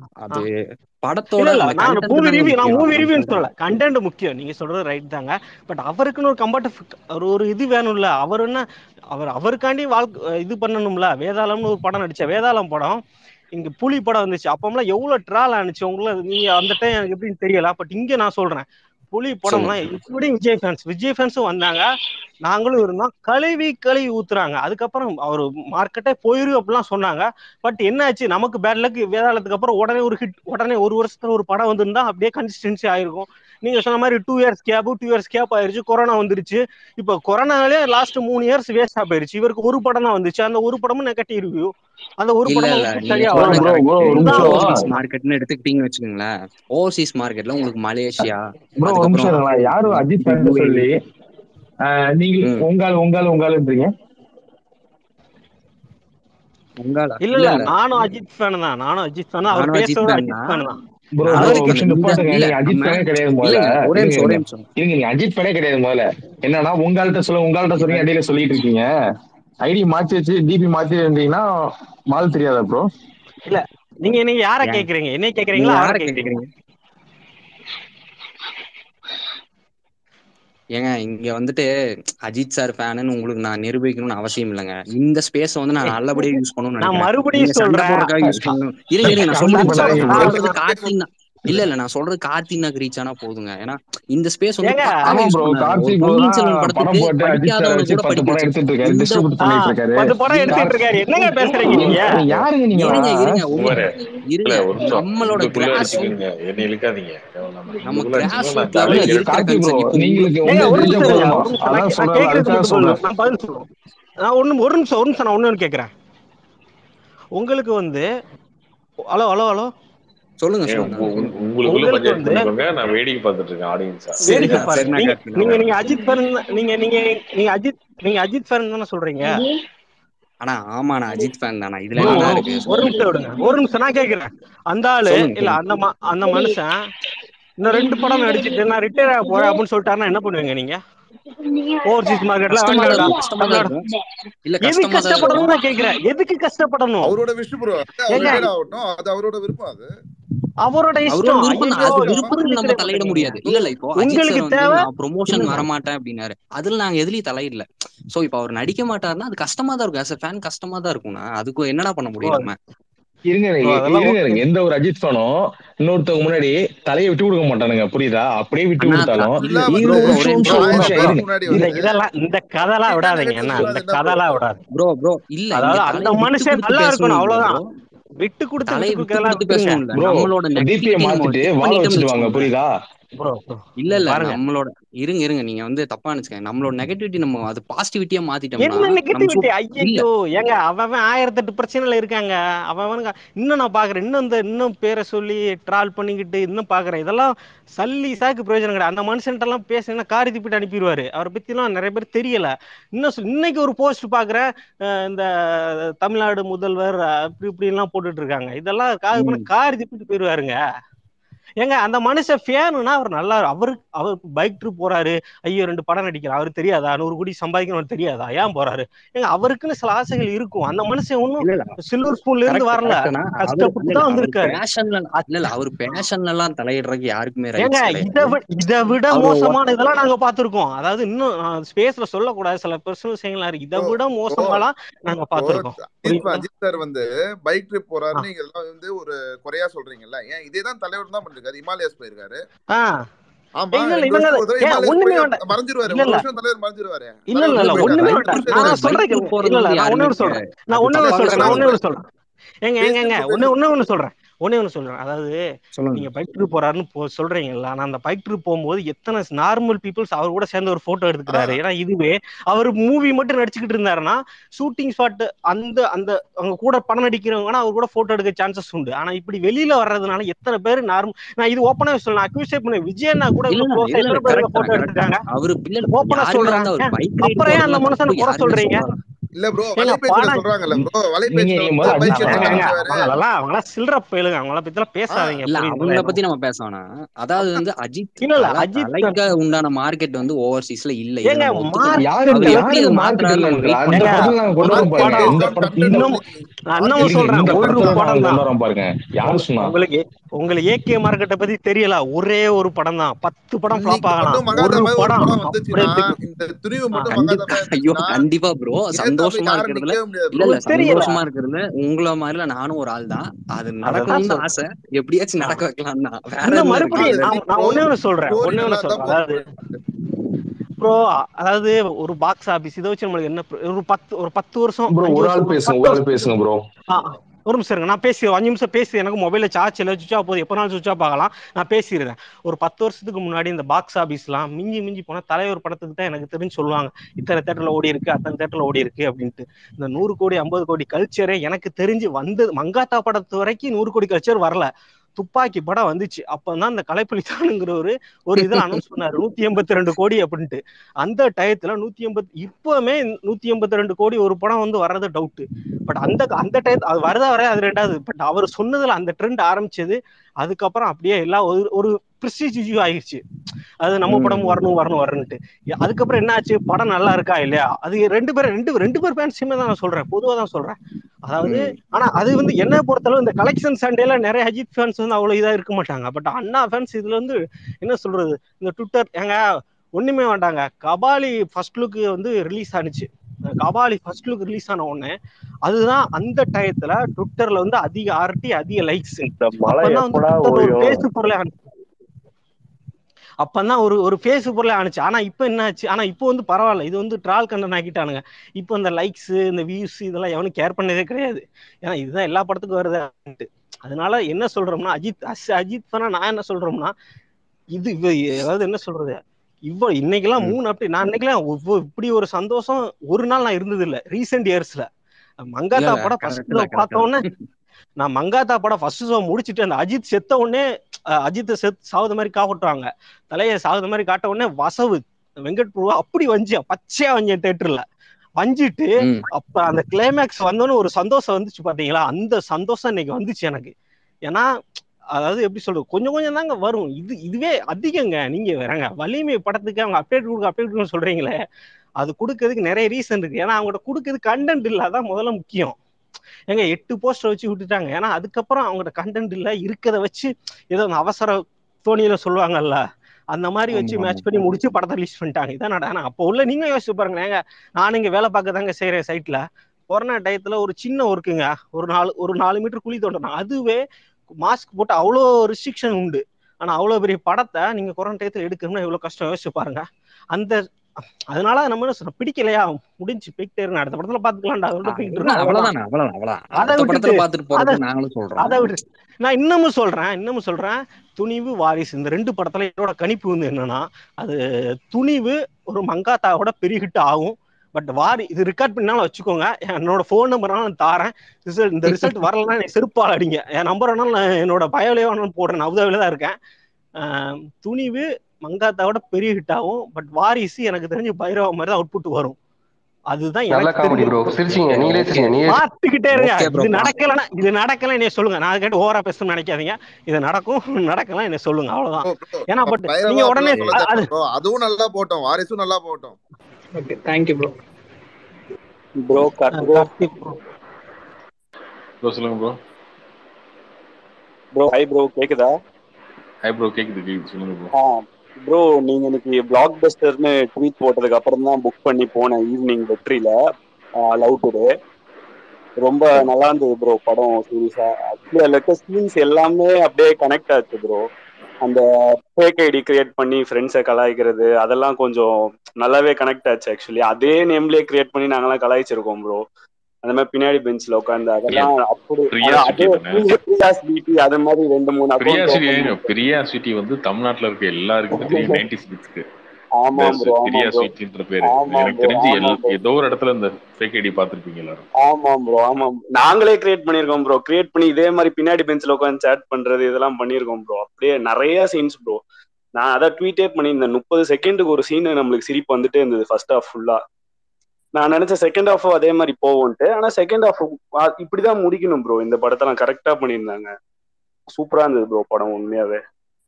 ஆ அது படத்தோட இல்ல இல்ல, அந்த நான் கண்டென்ட் தாங்க முக்கியம். மூவி நான் ரிவ்யூன்னு சொல்றேன். சொல்லல, கண்டென்ட் முக்கியம். நீங்க சொல்றது ரைட் தாங்க. பட் அவருக்குன்னு ஒரு ஒரு இது வேணும்ல. அவர் என்ன, அவருக்காண்டி இது பண்ணணும்ல. வேதாளம்னு ஒரு படம் நடிச்ச, வேதாளம் படம் இங்க புலி படம் வந்துச்சு. அப்பமெல்லாம் எவ்வளவு ட்ரால் ஆனிச்சு உங்களுக்கு, நீங்க அந்த டைம் எனக்கு எப்படின்னு தெரியல. பட் இங்க நான் சொல்றேன், புலி படம்லாம் சொல்லுங்க. இப்படி விஜய் ஃபேன்ஸும் வந்தாங்க, நாங்களும் இருந்தோம். கழுவி ஊத்துறாங்க. அதுக்கப்புறம் அவர் மார்க்கெட்டே போயிரு அப்படிலாம் சொன்னாங்க. பட் என்னாச்சு, நமக்கு பேட் லக். வேதாளத்துக்கு அப்புறம் உடனே ஒரு ஹிட், உடனே ஒரு வருஷத்துல ஒரு படம் வந்திருந்தா அப்படியே கன்சிஸ்டன்சி ஆயிருக்கும். நீங்க சொன்ன மாதிரி 2 இயர்ஸ் கேப் ஆயிருச்சு, கொரோனா வந்துருச்சு. இப்போ கொரோனாலே லாஸ்ட் 3 இயர்ஸ் வேஸ்டா போயிருச்சு. இவருக்கு ஒரு படம் தான் வந்துச்சு, அந்த ஒரு படமும் நெகட்டிவ் ரிவ்யூ. அந்த ஒரு இல்ல படம் இல்ல, அவுட்புட் நீங்க சரியா ப்ரோ சொல்றது வரல. Bro bro correct. ஒரு இப்போ இதுதான் நிமிஷம். ஓவர்சீஸ் மார்க்கெட்னு எடுத்துக்கிட்டீங்கன்னு வச்சுக்கோங்களேன். ஓவர்சீஸ் மார்க்கெட்ல உங்களுக்கு மலேசியா, ப்ரோ ஒரு அதுக்கப்புறம் நிமிஷம் இருங்களேன். யாரும் அஜித் ஃபேன் UAE. சொல்லி நீங்க உங்காலுன்றீங்க. உங்காலா? இல்ல இல்ல இல்ல, இல்ல, நானும் அஜித் ஃபேன் தான். அவர் நானும் அஜித் பேசுறது ஃபேன் அஜித் தான். ஃபேன் தான். ப்ரோ ப்ரோ ஒரு அவருக்கு அவருக்கு இல்ல நிமிஷம் இந்த நிப்பாட்டுங்க. இல்ல நீங்க அஜித் நம்ம ஃபேனே கிடையாது முதல்ல. இல்லங்க, ஒரே இருங்க நிமிஷம் ஒரே இருங்க நிமிஷம். இருங்க நீங்க அஜித் ஃபேனே கிடையாது முதல்ல. என்னன்னா உங்கள்கிட்ட சொல்லி அது அடியில சொல்லிட்டு இருக்கீங்க. ஐடி மாத்தி வச்சு டிபி மாத்தி இருந்தீங்கன்னா மால் தெரியாதா ப்ரோ? இல்ல, நீங்க நீங்க யார ஏன் கேக்குறீங்க? என்னை நீங்க கேக்குறீங்களா, அவரை யார கேக்குறீங்களா? கேக்குறீங்க? ஏங்க இங்க வந்துட்டு அஜித் சார் ஃபேனுன்னு உங்களுக்கு நான் நிரூபிக்கணும்னு அவசியம் இல்லைங்க. இந்த ஸ்பேஸ வந்து நான் நல்லபடியா யூஸ் பண்ணணும்னு நான் நினைக்கிறேன். நீங்க மறுபடியும் சண்டை சொல்றேன். போடுறதுக்காக யூஸ் பண்ணணும். இருங்க இருங்க, நான் காமெடி சொல்லி சண்டை முடிச்சிடுறேன். பண்ணாதீங்க நான் ப்ரோ. சொல்றது கார்த்தின்னா இல்ல இல்ல, நான் சொல்றது கார்த்தினாக்கு ரீச் ஆனா போதுங்க. ஏன்னா இந்த ஸ்பேஸ் வந்து ஏங்க பக்காவா ஆமா யூஸ் ப்ரோ, பண்ணாருங்க. ஒரு கார்த்திக் ப்ரோ பொன்னியின் தான் செல்வன் படம் படத்துக்கு போட்டு அஜித் சாரை படிக்காதவனை வச்சு கூட 10 படிக்க படம் வச்சு எடுத்துட்டு இருக்காரு, இந்த டிஸ்ட்ரிபியூட் பண்ணிட்டு இருக்காரு. 10 படம் எடுத்துட்டு இருக்காரு. என்னங்க பேசுறீங்க நீங்க? யாருங்க நீங்களா? இருங்க இருங்க குமாரு, இல்ல இருங்க. ஒரு நிமிஷம் நம்மளோட உங்களுக்குள்ள கிராஸ் ரூட் அடிச்சுக்கோங்க, என்ன இழுக்காதீங்க. தேவையில்லாம நம்ம உங்களுக்குள்ள கிராஸ் அடிச்சுக்கோங்க, நான் ரூட் ஜாலியா லெவல்ல கேட்க இருக்கிற போறேன். ஏங்க, கார்த்திக் ப்ரோ கன்சர்ன் இப்போ நீங்களுக்கு ஏங்க, உங்களுக்கு ஒரு தெரிஞ்சா நிமிஷம் இருங்க, போதுமா? ஒரு நிமிஷம். அதான் நான் சொல்றேன், கேட்கறதுக்கு அதுக்காக மட்டும் சொல்றேன். நான் பதில் சொல்லுவோம். ஒரு நிமிஷம் நான் ஒண்ணு கேட்கிறேன். உங்களுக்கு வந்து ஹலோ ஹலோ ஹலோ சொல்லுங்க சொல்லுங்க சொல்லுங்க. உங்களுக்குள்ள உங்களுக்கு பஞ்சாயத்து வந்து பண்ணிக்கோங்க, நான் வேடிக்கை பார்த்துட்டு இருக்கேன் ஆடியன்ஸா. வேடிக்கை சரிண்ணா சரியா? பாருங்க. சரிண்ணா நீங்க கார்த்தினா. நீங்க நீங்க அஜித் ஃபேன், நீங்க நீங்க நீங்க அஜித் ஃபேன் தானே சொல்றீங்க? ஆனா ஆமா, நான் அஜித் ஃபேன் தானா, இதுல ப்ரோ என்னண்ணா ஒரு இருக்கு ஒரு சொல்லுங்க. நிமிஷம் விடுங்க, ஒரு நிமிஷம் நான் கேட்கிறேன். அந்த ஆளு சொல்லுங்க இல்ல, சொல்லுங்க. அந்த மனுஷன் இன்னும் 2 படம் நடிச்சிட்டு நான் ரிட்டையர் ஆக போறேன் அப்படின்னு சொல்லிட்டாருன்னா என்ன பண்ணுவீங்க நீங்க? ஓவர்சீஸ் மார்க்கெட்ல கஷ்டமா தான் வேண்டாம்டா, இருக்கும், கஷ்டமா தான் தமிழ்நாடு. இருக்கும். இல்ல எது கஷ்டமா தான் இருக்கும். கஷ்டப்படணும்னு நான் கேட்கிறேன். எதுக்கு கஷ்டப்படணும்? அவரோட விஷயம் ப்ரோ, அவர் ஏங்க, ரிட்டையர்ட் ஆகட்டும், அது அவரோட விருப்பம். அது அவரோட அவரோட இஷ்டம். விருப்பம் தான். ஐயோ, அது இது விருப்பத்துல நம்ம புரிஞ்சுக்கவே தலையிட மாட்டேங்கிறீங்க. முடியாது. இல்ல இல்ல, இப்போ அஜித் உங்களுக்கு சார் வந்து தேவை நான் ப்ரொமோஷன் வரமாட்டேன் அப்படின்னாரு. அதுல நாங்க எதுலயும் தலையிடல. சோ இப்போ அவர் நடிக்க மாட்டாருன்னா அது கஷ்டமா தான் இருக்கும். ஆஸ் அ ஃபேன் கஷ்டமா தான் இருக்கும்னா அதுக்கு என்னடா பண்ண ப்ரோ, முடியும் நம்ம? இருங்க ப்ரோ, அதெல்லாம் இருங்க ஓகே. இருங்க. எந்த ஒரு அஜித் ஃபேனும் இன்னொருத்தவங்க முன்னாடி தலையை விட்டு கொடுக்க மாட்டானுங்க, புரியுதா? அப்படியே விட்டு அண்ணா கொடுத்தாலும் இல்ல அப்படிலாம் ப்ரோ வந்து ப்ரோ ஒரு ஒரே நிமிஷம் நிமிஷம் ஒரே ஒரு 1000 நிமிஷம் நிமிஷம். இருங்க. பேருக்கு முன்னாடி இந்த வந்து இதெல்லாம் இந்த கதைலாம் கம்ப்ளீட்டா விடாதீங்க. நெகட்டிவ் என்ன இந்த சொல்லாது என்ன ப்ரோ கதைலாம் அர்த்தம்? விடாது. ப்ரோ இல்ல இங்க அதாவது அந்த தலையை விட்டு மனுஷன் கொடுத்து நல்லா இருக்கணும், பேசணும் இல்ல அவ்வளவுதான். ப்ரோ. விட்டு தலையை விட்டு கொடுக்கறதெல்லாம் கொடுத்து விட்டுருங்க. பேசணும் இல்ல. ப்ரோ நம்மளோட டிபியை நெகட்டிவிட்டி நம்ம மாத்திட்டு டிக் வாழ பண்ணிட்டோம்னு வச்சுட்டு வாங்க, வச்சுக்கோங்களேன். புரியுதா? ப்ரோ இல்ல பாருங்க நம்மளோட இருங்க நீங்க வந்து தப்பா நினைச்சுக்கங்க. நம்மளோட நெகட்டிவிட்டி நம்ம அது பாசிட்டிவிட்டியா மாத்திட்டோம்னா என்ன நம்ம நெகட்டிவிட்டி? இல்ல ஐயோ ஏங்க அவன் 1008 பிரச்சனைல இருக்காங்க. அவனுக்கு இன்னும் நான் பாக்குறேன், இன்னும் பேரை சொல்லி ட்ரால் பண்ணிக்கிட்டு இன்னும் பாக்குறேன். இதெல்லாம் சல்லி சாக்கு பிரயோஜனம் கிடையாது. அந்த மனுஷன்ட்ட எல்லாம் பேசினா காரி திப்பிட்டு அனுப்பிடுவாரு. அவரை பத்தி எல்லாம் நிறைய பேர் தெரியல. இன்னைக்கு ஒரு போஸ்ட் பாக்குறேன், இந்த தமிழ்நாடு முதல்வர் அப்படி இப்படி எல்லாம் போட்டுட்டு இருக்காங்க. இதெல்லாம் காரி திப்பிட்டு போயிருவாருங்க. ஏங்க அந்த மனுஷன் ஃபேனுனா அவர் நல்லா, அவர் பைக் ட்ரிப் போறாரு, ஐயோ 2 படம் நடிக்கிறார், அவருக்கு தெரியாதா 100 கோடி சம்பாதிக்கணும் தெரியாதா, ஏன் போறாரு? ஏங்க அவருக்குன்னு சில ஆசைகள் இருக்கும். அந்த மனுஷன் ஒன்றும் இல்ல சில்வர் ஸ்பூன்ல இருந்து வரல, கரெக்ட்னா அவரு கஷ்டப்பட்டு இல்ல தான் அவர் வந்திருக்காரு. பேஷன்ல அவர் பேஷன்ல எல்லாம் தலையிடுறதுக்கு யாருக்குமே ஏங்க ரைட்ஸ் கிடையாது. இதை விட அவரு மோசமான இதெல்லாம் நாங்க பார்த்திருக்கோம். அதாவது இன்னும் ஸ்பேஸ்ல சொல்லக்கூடாது சில பர்சனல் விஷயங்களா இருக்கு. இதை விட மோசமாலாம் நாங்க பார்த்திருக்கோம். அஜித் சார் வந்து பைக் ட்ரிப் போறாரு, நீங்க இதெல்லாம் வந்து ஒரு குறையா சொல்றீங்கல்ல. ஏன் இதேதான் தலைவர் தான் பண்ணிருக்காரு, ஹிமாலயாஸ் போயிருக்காரு. ஆமா, இல்ல 2 வருஷத்துக்கு ஒரு தடவை ஹிமாலயாஸ் ஒண்ணுமே போய் வேண்டாம். மறைஞ்சிருவாரு. இல்ல ஒரு வருஷம் தலைவர் மறைஞ்சிருவாரு. இல்ல தலைவர் இல்ல போய் ஒண்ணுமே காட்டுறாரு, வேண்டாம். 2 வருஷம் நான் சொல்றேன் பைக் இல்ல இல்ல நான் யாருமே ஒண்ணு சொல்றேன். நான் ஒண்ணு சொல்றேன். ஒண்ணு சொல்றேன். அதாவது நீங்க பைக் ட்ரிப் போறாருன்னு சொல்றீங்கல்ல, ஆனா அந்த பைக் ட்ரிப் போகும்போது எத்தனை நார்மல் பீப்புள்ஸ் அவர் கூட சேர்ந்து ஒரு போட்டோ எடுத்துக்கிறாரு. ஏன்னா இதுவே அவர் மூவி மட்டும் நடிச்சுக்கிட்டு இருந்தாருன்னா ஷூட்டிங் ஸ்பாட் அந்த அந்த அவங்க கூட படம் நடிக்கிறவங்கன்னா அவர் கூட போட்டோ எடுக்க சான்சஸ் உண்டு. ஆனா இப்படி வெளியில வர்றதுனால எத்தனை பேர் நார்மல், நான் இது ஓப்பனாவே சொல்லலாம், அக்யூஸ் பண்ண விஜயன்னா கூட இவ்வளவு க்ளோஸா எத்தனை பேர் போட்டோ எடுத்துட்டாங்க அவரு ஓப்பனா யாருமே சொல்றேன். வந்து அவர் பைக் ரைடு அப்புறம் அந்த போறதுல மனுஷனை தப்பு குறை யாருமே சொல்றீங்க? சொல்லலாம். இல்ல ப்ரோ, ஏங்க வலைபேச்சுல சொல்றாங்கல்ல ப்ரோ, வலைபேச்சுல வந்து பைக் எடுத்து காமிச்சாரு. அவங்களா சில்ற பயிலுங்க, அவங்கள பத்தி எல்லாம் பேசாதீங்க. இல்ல அவங்கள பத்தி புரியுதுங்களா? நம்ம பேச வேணாம். அதாவது வந்து அஜித் இல்ல அஜித் தலைக்க உண்டான மார்க்கெட் வந்து ஓவர்சீஸ்ல இல்ல. இதை ஏங்க நம்ம ஒத்துக்கணும். யாருக்கு அவர் எப்படி யாருக்கு அது மார்க்கெட் மாத்துறாரு நம்ம இல்லன்ற வெயிட் அந்த பண்ணி படத்துல நாங்க கொண்டு வரோம் பாருங்க. இந்த படத்துல இன்னமும் சொல்றேன், இந்த ஒரு படத்துல நாங்க படம் கொண்டு தான். வரோம் பாருங்க. யாரு சொன்னா? உங்களுக்கு ஏகே மார்க்கெட்டை பத்தி தெரியல. ஒரே ஒரு படம் தான், 10 படம் ஃபிளாப் இன்னைக்கு ஆகலாம். மட்டும் ஒரு மகாதபாய் ஒரு படம் படம் அப்படியே வந்துச்சுன்னா, இந்த துணிவு மட்டும் கண்டிப்பா மகாதபாய் ஐயோ இருந்துச்சுன்னா கண்டிப்பா ப்ரோ. ஏத்தாப்புல சந்தோஷமா யாரும் இருக்கிறதுல நிக்கவே முடியாது இல்ல ப்ரோ. இல்ல தெரியல. சந்தோஷமா இருக்கிறதுல உங்களை மாதிரில நானும் ஒரு ஆள் தான். அது அததான் நடக்கணும்னு ஆசை, எப்படியாச்சும் நடக்க வைக்கலாம் தான், வேற இன்னும் என்ன இருக்கு மறுபடியும் இதுல? நான் ஒண்ணே ஒண்ணு சொல்றேன். ஸ்டோரி நல்லா இருந்தா அதாவது ப்ரோ, அதாவது ஒரு பாக்ஸ் ஆபீஸ் இதை வச்சு நம்மளுக்கு என்ன ஒரு 10 வருஷம் ப்ரோ 5 ஒரு ஆள் வருஷம் பேசுங்க, 10 ஒரு ஆள் வருஷத்துக்கு பேசுங்க ப்ரோ. ஒரு நிமிஷம் இருங்க, நான் பேசி 5 நிமிஷம் பேசி, எனக்கு மொபைல சார்ஜ் இல்லை, சுவிட்ச் ஆஃப் போகுது, எப்போ நாள் சுவிட்ச் ஆஃப் ஆகலாம், நான் பேசிடுறேன். ஒரு 10 வருஷத்துக்கு முன்னாடி இந்த பாக்ஸ் ஆபீஸ்லாம் மிஞ்சி போனா தலைவர் படத்துக்கு தான் எனக்கு தெரிஞ்சு சொல்லுவாங்க, இத்தனை தேட்டர்ல ஓடி இருக்கு, அத்தனை தேட்டர்ல ஓடி இருக்கு அப்படின்ட்டு. இந்த 100 கோடி 50 கோடி கல்ச்சரே எனக்கு தெரிஞ்சு வந்து மங்காத்தா படத்து வரைக்கும் 100 கோடி கல்ச்சர் வரல. துப்பாக்கி படம் வந்துச்சு, அப்பதான் இந்த கலைப்புலித்தானுங்கிற ஒரு இதில் அனௌன்ஸ் பண்ணாரு 182 கோடி அப்படின்ட்டு. அந்த டயத்துல 180, இப்பவுமே 182 கோடி ஒரு படம் வந்து வர்றது டவுட். பட் அந்த டயத்து அது வருதா வரையா அது ரெண்டாவது. பட் அவர் சொன்னதுல அந்த ட்ரெண்ட் ஆரம்பிச்சது. அதுக்கப்புறம் அப்படியே எல்லாம் ஒரு ப்ரெஸ்டீஜ் ஆயிடுச்சு, அது நம்ம படம் வரணும்ட்டு. அதுக்கப்புறம் என்ன ஆச்சு, படம் நல்லா இருக்கா இல்லையா, அது ரெண்டு பேர் ஃபேன்ஸுமே தான் நான் சொல்றேன், பொதுவா தான் சொல்றேன். அதாவது ஆனா அது வந்து என்ன பொறுத்தளவு இந்த கலெக்ஷன் சண்டேல நிறைய அஜித் ஃபேன்ஸ் வந்து அவ்வளவு இதா இருக்க மாட்டாங்க. பட் அண்ணா ஃபேன்ஸ் இதுல வந்து என்ன சொல்றது, இந்த ட்விட்டர் ஏங்க ஒண்ணுமே வேண்டாங்க, கபாலி ஃபர்ஸ்ட் லுக் வந்து ரிலீஸ் ஆனிச்சு. கபாலி ஃபர்ஸ்ட் லுக் ரிலீஸ் ஆன உடனே அதுதான் அந்த டயத்துல ட்விட்டர்ல வந்து அதிக ஆர்டி அதிக லைக்ஸ். அப்பதான் வந்து ட்விட்டர்ல ஒரு பேசு பொருளை அப்பதான் ஒரு ஃபேஸ் பொருளை ஆனிச்சு. ஆனா இப்ப என்ன ஆச்சு, ஆனா இப்போ வந்து பரவாயில்ல, இது வந்து ட்ரால் கண்டன் ஆக்கிட்டானுங்க. இப்போ இந்த லைக்ஸ் இந்த வியூஸ் இதெல்லாம் எவனும் கேர் பண்ணதே கிடையாது. ஏன்னா இதுதான் எல்லா படத்துக்கும் வருது. அதனால என்ன சொல்றோம்னா, அஜித் பண்ணா நான் என்ன சொல்றோம்னா, இது அதாவது என்ன சொல்றது, இன்னைக்கெல்லாம் 3 அப்படி நான் இன்னைக்கெல்லாம் இப்படி ஒரு சந்தோஷம் ஒரு நாள் நான் இருந்தது இல்ல ரீசெண்ட் இயர்ஸ்ல. மங்காத்தா படம் ஃபர்ஸ்ட் பார்த்த உடனே, நான் மங்காத்தா படம் ஃபர்ஸ்ட் ஷோ முடிச்சுட்டு அந்த அஜித் செத்த உடனே, அஜித் சாவுத மாதிரி காட்டுவாங்க, தலையை சாவுத மாதிரி காட்ட உடனே வசவு வெங்கட் பிரபு அப்படி பச்சையா வஞ்சேன் தேட்டர்ல வஞ்சிட்டு. அப்ப அந்த கிளைமேக்ஸ் வந்தோன்னு ஒரு சந்தோஷம் வந்துச்சு பாத்தீங்களா, அந்த சந்தோஷம் இன்னைக்கு வந்துச்சு எனக்கு. ஏன்னா அதாவது எப்படி சொல்றது, கொஞ்சம் தாங்க வரும், இதுவே அதிகங்க. நீங்க வேறங்க வலிமை படத்துக்கு அவங்க அப்டேட் சொல்றீங்களே, அது கொடுக்கறதுக்கு நிறைய ரீசன் இருக்கு. ஏன்னா அவங்கள்ட்ட கொடுக்கறது கண்டென்ட் இல்ல, அதான் முதல்ல முக்கியம். ஏங்க 8 போஸ்டர் வச்சு விட்டுட்டாங்க. ஏன்னா அதுக்கப்புறம் அவங்கள்ட்ட கண்டென்ட் இல்ல, இருக்கதை வச்சு ஏதோ அவசர தோணியில சொல்லுவாங்கல்ல, அந்த மாதிரி வச்சு மேட்ச் பண்ணி முடிச்சு படத்தை ரிலீஸ் பண்ணிட்டாங்க. இதான் அப்போ உள்ள நீங்க யோசிச்சு பாருங்க. ஏங்க நான் இங்க வேலை பார்க்க தாங்க செய்யறேன் சைட்ல, கொரோனா டயத்துல ஒரு சின்ன ஒர்க்குங்க, ஒரு 4 மீட்டர் குழி தோண்டணும், அதுவே மாஸ்க் போட்டு அவ்வளோ ரெஸ்ட்ரிக்ஷன் உண்டு. ஆனா அவ்வளவு பெரிய படத்தை நீங்க கொரோனா டயத்துல எடுக்கணும்னா எவ்வளவு கஷ்டம் யோசிச்சு பாருங்க. அந்த அதனால நம்ம என்ன சொல்றோம், பிடிக்கலையா முடிஞ்சு போயிட்டே இருங்க, அடுத்த படத்துல பாத்துக்கலாம்டா, அதோட போயிட்டு இருக்கோம், அவ்வளவுதான். அவ்வளவுதான். அதை அடுத்த விட்டுட்டு படத்துல பாத்துட்டு போறது நாங்களும் சொல்றோம். அதை விட்டு நான் இன்னமும் சொல்றேன், துணிவு, வாரிசு இந்த 2 படத்துல என்னோட கணிப்பு வந்து என்னன்னா, அது துணிவு ஒரு மங்காத்தாவோட பெரிய ஹிட் ஆகும். பட் இது ரெக்கார்ட் பண்ணாலும் வச்சுக்கோங்க, என்னோட ஃபோன் நம்பர் நான் தாரேன், இந்த ரிசல்ட் வரலன்னா என்னை செருப்பால் அடிங்க, என் நம்பர் வேணாலும் நான் என்னோட பயோலேயே வேணாலும் போடுறேன், அபுதாபில தான் இருக்கேன். துணிவு மங்காத்தாவோட பெரிய ஹிட் ஆகும். பட் வாரிசு எனக்கு தெரிஞ்சு பைரவா மாதிரி தான் அவுட்புட் வரும். அதுதான் எனக்கு பார்த்துக்கிட்டே இருங்க. இது நடக்கல என்ன சொல்லுங்க, நான் கேட்டு ஓவரா பேசணும்னு நினைக்காதீங்க, இது நடக்கலாம் என்ன சொல்லுங்க, அவ்வளவுதான். ஏன்னா பட் நீங்க உடனே அதுவும் நல்லா போட்டோம், வாரிசும் நல்லா போட்டோம். Okay, thank you bro. Bro Karthik bro சொல்லுங்க ப்ரோ. ப்ரோ ஹை ப்ரோ, கேக்குதா? ஹை ப்ரோ, கேக்குது சொல்லுங்க ப்ரோ. ப்ரோ நீங்க இன்னைக்கு பிளாக் பஸ்டர்னு ட்வீட் போட்டதுக்கு அப்புறம் தான் புக் பண்ணி போனேன் ஈவினிங் வெற்றியில லவ் டுடே. ரொம்ப நல்லா இருந்தது ப்ரோ படம், சீரியஸா. ஆக்சுவலி அதுல இருக்க சீன்ஸ் எல்லாமே அப்படியே கனெக்ட் ஆச்சு ப்ரோ. அந்த ஃபேக் ஐடி கிரியேட் பண்ணி ஃப்ரெண்ட்ஸை கலாய்க்கிறது அதெல்லாம் கொஞ்சம் நல்லாவே கனெக்ட் ஆச்சு. ஆக்சுவலி அதே நேம்லயே கிரியேட் பண்ணி நாங்கெல்லாம் கலாய்ச்சிருக்கோம் ப்ரோ. அந்த மாதிரி பின்னாடி பெஞ்ச்ல உட்காந்து அதெல்லாம் அப்படி அது மாதிரி 2-3 அக்கௌண்ட். பிரியாசிட்டி வந்து தமிழ்நாட்டுல இருக்க எல்லாருக்குமே தெரியும், 90s கிட்ஸ்க்கு. ஆமா ப்ரோ, பிரியாசிட்டின்ற பேரு எனக்கு தெரிஞ்சு ஏதோ ஒரு இடத்துல இந்த ஃபேக் ஐடி பாத்துருப்பீங்க எல்லாரும். ஆமா ப்ரோ, ஆமா. நாங்களே கிரியேட் பண்ணிருக்கோம் ப்ரோ. கிரியேட் பண்ணி இதே மாதிரி பின்னாடி பெஞ்ச்ல உட்காந்து சேட் பண்றது இதெல்லாம் பண்ணிருக்கோம் ப்ரோ. அப்படியே நிறைய சீன்ஸ் ப்ரோ. நான் அதை ட்வீட்டே பண்ணியிருந்தேன். 30 செகண்டுக்கு ஒரு சீன் நம்மளுக்கு சிரிப்பு வந்துட்டே இருந்தது ஃபர்ஸ்ட் ஹாஃப் ஃபுல்லா. நான் நினைச்ச செகண்ட் ஹாஃபும் அதே மாதிரி போவோன்ட்டு. ஆனா செகண்ட் ஹாஃப் இப்படிதான் முடிக்கணும் ப்ரோ. இந்த படத்தெல்லாம் கரெக்டா பண்ணியிருந்தாங்க. சூப்பரா இருந்தது ப்ரோ படம் உண்மையாவே.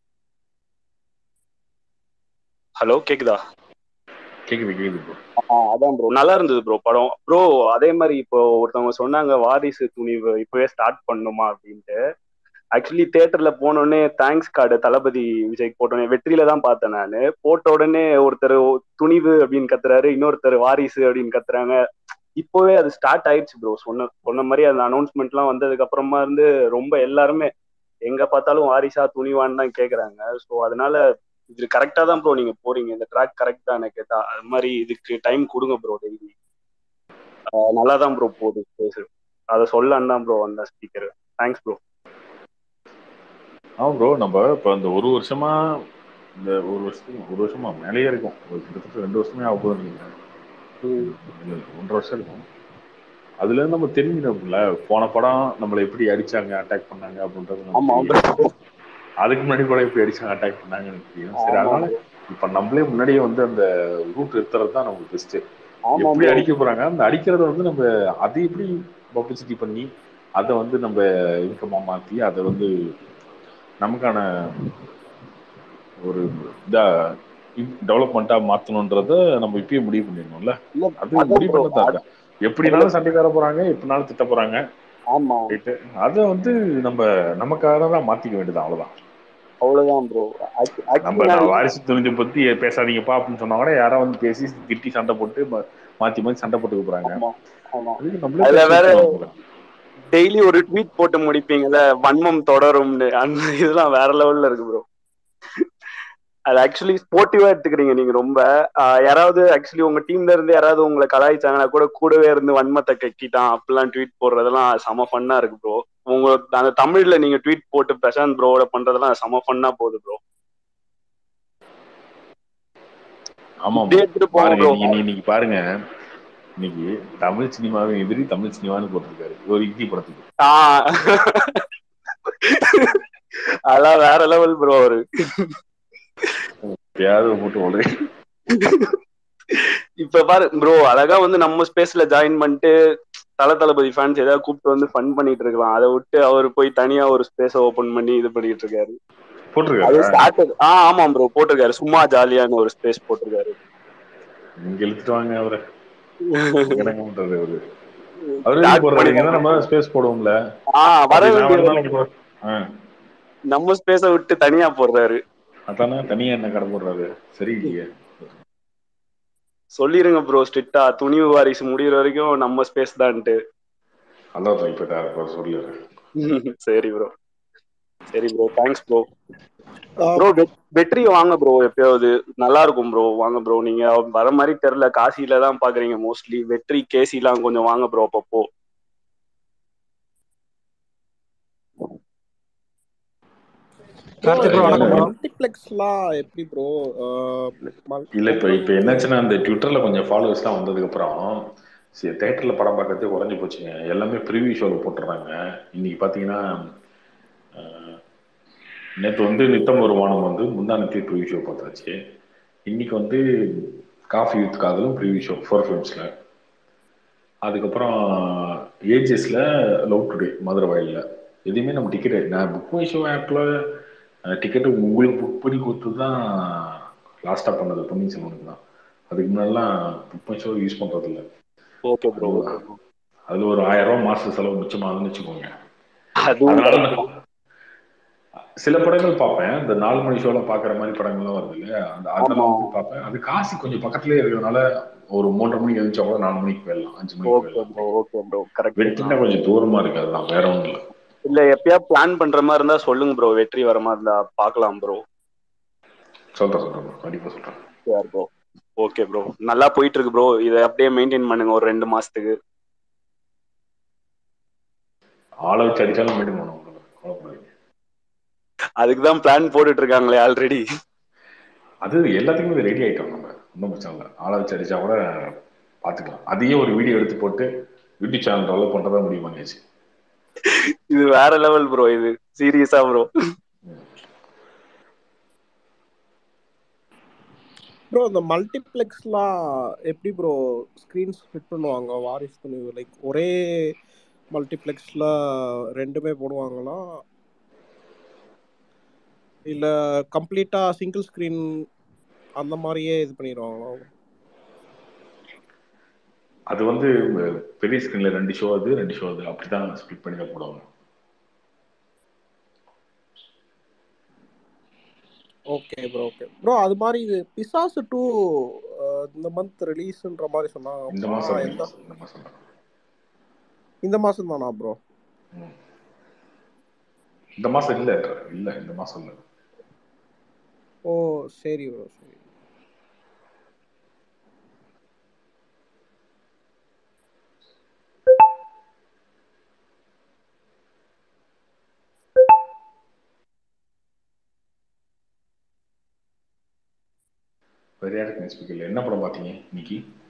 ஹலோ கேக்குதா? கேக்குது ப்ரோ. அதான் ப்ரோ நல்லா இருந்தது ப்ரோ படம். ப்ரோ அதே மாதிரி இப்போ ஒருத்தவங்க சொன்னாங்க வாரிசு துணிவு இப்பவே ஸ்டார்ட் பண்ணுமா அப்படின்ட்டு. ஆக்சுவலி தியேட்டர்ல போனோடனே தேங்க்ஸ் கார்டு தளபதி விஜய்க்கு போட்டோடனே வெற்றியில தான் பார்த்தேன் நான். போட்ட உடனே ஒருத்தர் துணிவு அப்படின்னு கத்துறாரு, இன்னொருத்தர் வாரிசு அப்படின்னு கத்துறாங்க. இப்போவே அது ஸ்டார்ட் ஆயிடுச்சு ப்ரோ. சொன்ன மாதிரி அந்த அனௌன்ஸ்மெண்ட் எல்லாம் வந்ததுக்கு அப்புறமா இருந்து ரொம்ப எல்லாருமே எங்க பார்த்தாலும் வாரிசா துணிவான்னு தான் கேக்குறாங்க. ஸோ அதனால இது கரெக்டா தான் ப்ரோ நீங்க போறீங்க. இந்த ட்ராக் கரெக்ட் தான் எனக்கு கேட்டா. அது மாதிரி இதுக்கு டைம் கொடுங்க ப்ரோ. டெய்லி நல்லா தான் ப்ரோ போகுது பேசு. அதை சொல்லலான்னு தான் ப்ரோ அந்த ஸ்பீக்கர். Thanks bro. ஆமா ப்ரோ, நம்ம இப்போ இந்த ஒரு வருஷமா மேலேயே இருக்கும். கிட்டத்தட்ட 2 வருஷமே ஆக போகுதுன்னு நினைக்கிறேன். 1.5 வருஷம் இருக்கும். அதுல இருந்து நம்ம தெரிஞ்சுக்கணும்ல, போன படம் நம்மளை எப்படி அடிச்சாங்க, அட்டாக் பண்ணாங்க அப்படின்றது. அதுக்கு முன்னாடி கூட எப்படி அடிச்சாங்க, அட்டாக் பண்ணாங்கன்னு தெரியும். சரி, அதனால இப்ப நம்மளே முன்னாடியே வந்து அந்த ரூட் எடுத்துறது தான் நமக்கு பெஸ்ட். எப்படி அடிக்க போறாங்க, அந்த அடிக்கிறத வந்து நம்ம அதை எப்படி பப்ளிசிட்டி பண்ணி அதை வந்து நம்ம இன்கமா மாத்தி அதை வந்து நமக்கான ஒரு இதா டெவலப்மெண்டா மாத்தணும்ன்றத நம்ம இப்பயே முடிவு பண்ணிடணும்ல. அது முடிவு பண்ணதான் எப்படினாலும் சண்டைக்கு வர போறாங்க, எப்படினாலும் திட்ட போறாங்க. அதை வந்து நமக்காக தான் மாத்திக்க வேண்டியது. அவ்வளவுதான் ப்ரோ. நம்ம வாரிசு துணிஞ்சு பத்தி பேசாதீங்கப்பா அப்படின்னு சொன்னா கூட யாரோ வந்து பேசி திட்டி சண்டை போட்டு மாத்தி சண்டை போட்டுக்க போறாங்க. டெய்லி ஒரு ட்வீட் போட்டு முடிப்பீங்கல்ல, வன்மம் தொடரும்னு. அந்த இதெல்லாம் வேற லெவல்ல இருக்கு ப்ரோ. அது ஆக்சுவலி ஸ்போர்ட்டிவா எடுத்துக்கிறீங்க நீங்க ரொம்ப. யாராவது ஆக்சுவலி உங்க டீம்ல இருந்து யாராவது உங்களை கலாய்ச்சாங்கன்னா கூடவே இருந்து வன்மத்தை கக்கிட்டான் அப்படிலாம் ட்வீட் போடுறதெல்லாம் செம ஃபன்னா இருக்கு ப்ரோ. உங்க அந்த தமிழ்ல நீங்க ட்வீட் போட்டு பிரசாந்த் ப்ரோவோட பண்றதெல்லாம் செம ஃபன்னா போகுது ப்ரோ. ஆமா, இன்னைக்கு பாருங்க, இன்னைக்கு தமிழ் சினிமாவின் எதிரி தமிழ் சினிமான்னு போட்டிருக்காரு ஒரு இந்தி படத்துக்கு. அதெல்லாம் வேற லெவல் ப்ரோ. அவரு போட்டு இப்ப பாரு ப்ரோ, அழகா வந்து நம்ம ஸ்பேஸ்ல ஜாயின் பண்ணிட்டு தளபதி ஃபேன்ஸ் ஏதாவது கூப்பிட்டு வந்து ஃபன் பண்ணிட்டு இருக்கலாம். அதை விட்டு அவர் போய் தனியா ஒரு ஸ்பேஸ ஓபன் பண்ணி இது பண்ணிட்டு இருக்காரு. ஆமா ப்ரோ போட்டிருக்காரு. சும்மா ஜாலியான ஒரு ஸ்பேஸ் போட்டிருக்காரு. இங்க இழுத்துவாங்க அவரை. நம்ம ஸ்பேஸ் போடுவோம்ல, நம்ம ஸ்பேஸ விட்டு தனியா போடுறாரு. அதானே தனியா என்ன கடை போடுறாரு. சரி இல்லையே, சொல்லிருங்க ப்ரோ ஸ்ட்ரிக்டா, துணிவு வாரிசு முடிகிற வரைக்கும் நம்ம ஸ்பேஸ் தான்ட்டு. அதான் சொல்லிடுறேன். சரி ப்ரோ. சரி ப்ரோ, தேங்க்ஸ் ப்ரோ. ப்ரோ வெற்றி வாங்க ப்ரோ, எப்பயாவது நல்லா இருக்கும் ப்ரோ. வாங்க ப்ரோ, நீங்க வர மாதிரி தெரியல, காசியில தான் பாக்குறீங்க மோஸ்ட்லி. வெற்றி கேசிலாம் கொஞ்சம் வாங்க ப்ரோ அப்பப்போ. மல்டிப்ளெக்ஸ்லாம் எப்படி ப்ரோ? இல்ல இப்ப என்னாச்சுன்னா அந்த ட்விட்டர்ல கொஞ்சம் ஃபாலோவர்ஸ்லாம் வந்ததுக்கு அப்புறம் தேட்டர்ல படம் பார்க்கறதே குறைஞ்சி போச்சுங்க. எல்லாமே ப்ரிவியூ ஷோல போட்டுறாங்க. இன்னைக்கு பாத்தீங்கன்னா நேற்று வந்து நித்தம் ஒரு வானம் வந்து முந்தானத்தி ப்ரிவியூ ஷோ பார்த்தாச்சு. இன்னைக்கு வந்து காஃபி வித் காதலும் ப்ரிவியூ ஷோ 4 ஃபிலிம்ஸ்ல. அதுக்கப்புறம் ஏஜிஎஸ்ல லவ் டுடே மதுரை வயலில். எதுவுமே நம்ம டிக்கெட் நான் புக் மை ஷோ ஆப்பில் டிக்கெட்டு உங்களுக்கு புக் பண்ணி கொடுத்து தான் லாஸ்ட்டாக பண்ணது பொன்னியின் செல்வனுக்கு தான். அதுக்கு முன்னாடிலாம் புக் மை ஷோ யூஸ் பண்ணுறது இல்லை. Okay bro. அது ஒரு 1000 ரூபா மாச செலவு மிச்சமாகுதுன்னு வச்சுக்கோங்க. அதுவும் சில படங்கள் பார்ப்பேன், இந்த 4 மணி ஷோல பாக்குற மாதிரி படங்கள்லாம் வருது இல்லையா, அதெல்லாம் வந்து பார்ப்பேன். அது காசு கொஞ்சம் பக்கத்துலேயே இருக்கிறதுனால ஒரு 3:30 மணிக்கு எழுந்திரிச்சா கூட 4 மணிக்கு போயிடலாம், 5 மணிக்கு போயிடலாம். Okay bro, correct. வெற்றினா கொஞ்சம் தூரமா இருக்கு, அதுதான், வேற ஒன்றும் இல்லை. இல்ல எப்பயா பிளான் பண்ற மாதிரி இருந்தா சொல்லுங்க ப்ரோ, வெற்றி வர மாதிரி இருந்தா பார்க்கலாம் ப்ரோ. சொல்றேன் ப்ரோ, கண்டிப்பா சொல்றேன். சரி ப்ரோ, ஓகே ப்ரோ. நல்லா போயிட்டு இருக்கு ப்ரோ, இதை அப்படியே மெயின்டைன் பண்ணுங்க ஒரு 2 மாசத்துக்கு. ஆளை வச்சு அடிச்சாலும் மெயின்டைன் பண்ணுவோம். அதுக்கு தான் பிளான் போட்டுட்டு இருக்காங்களே ஆல்ரெடி. அது எல்லாத்துக்குமே ரெடி ஆயிட்டோம் நம்ம, ஒன்றும் பிரச்சனை இல்லை. ஆளை வச்சு அடிச்சா கூட பார்த்துக்கலாம். அதையே ஒரு வீடியோ எடுத்து போட்டு யூடியூப் சேனல் டெவலப் பண்ணுறதா முடிவு பண்ணியாச்சு. இது வேற லெவல் ப்ரோ, இது சீரியஸா ப்ரோ. ப்ரோ இந்த மல்டிப்ளெக்ஸ்லாம் எப்படி ப்ரோ ஸ்க்ரீன் ஸ்ப்ளிட் பண்ணுவாங்க? வாரிசு துணிவு லைக் ஒரே மல்டிப்ளெக்ஸ்ல ரெண்டுமே போடுவாங்களா, இல்ல கம்ப்ளீட்டா சிங்கிள் ஸ்கிரீன் அந்த மாதிரியே இது பண்ணிடுவாங்களா? அது வந்து பெரிய ஸ்கிரீன்ல 2 ஷோ அது 2 ஷோ அது அப்படிதான் ஸ்பிளிட் பண்ணி தான் போடுவாங்க. Okay bro, okay bro. அது மாதிரி இது பிசாசு 2 இந்த மந்த் ரிலீஸ்ன்ற மாதிரி சொன்னாங்க. இந்த மாசம் இந்த மாசம் தானா ப்ரோ? இந்த மாசம் இல்ல இந்த மாசம் இல்ல. ஓ சரி ப்ரோ, சரி. வேற யாருக்கு ஸ்பீக்கர்? என்ன படம் பார்த்தீங்க இன்னைக்கு?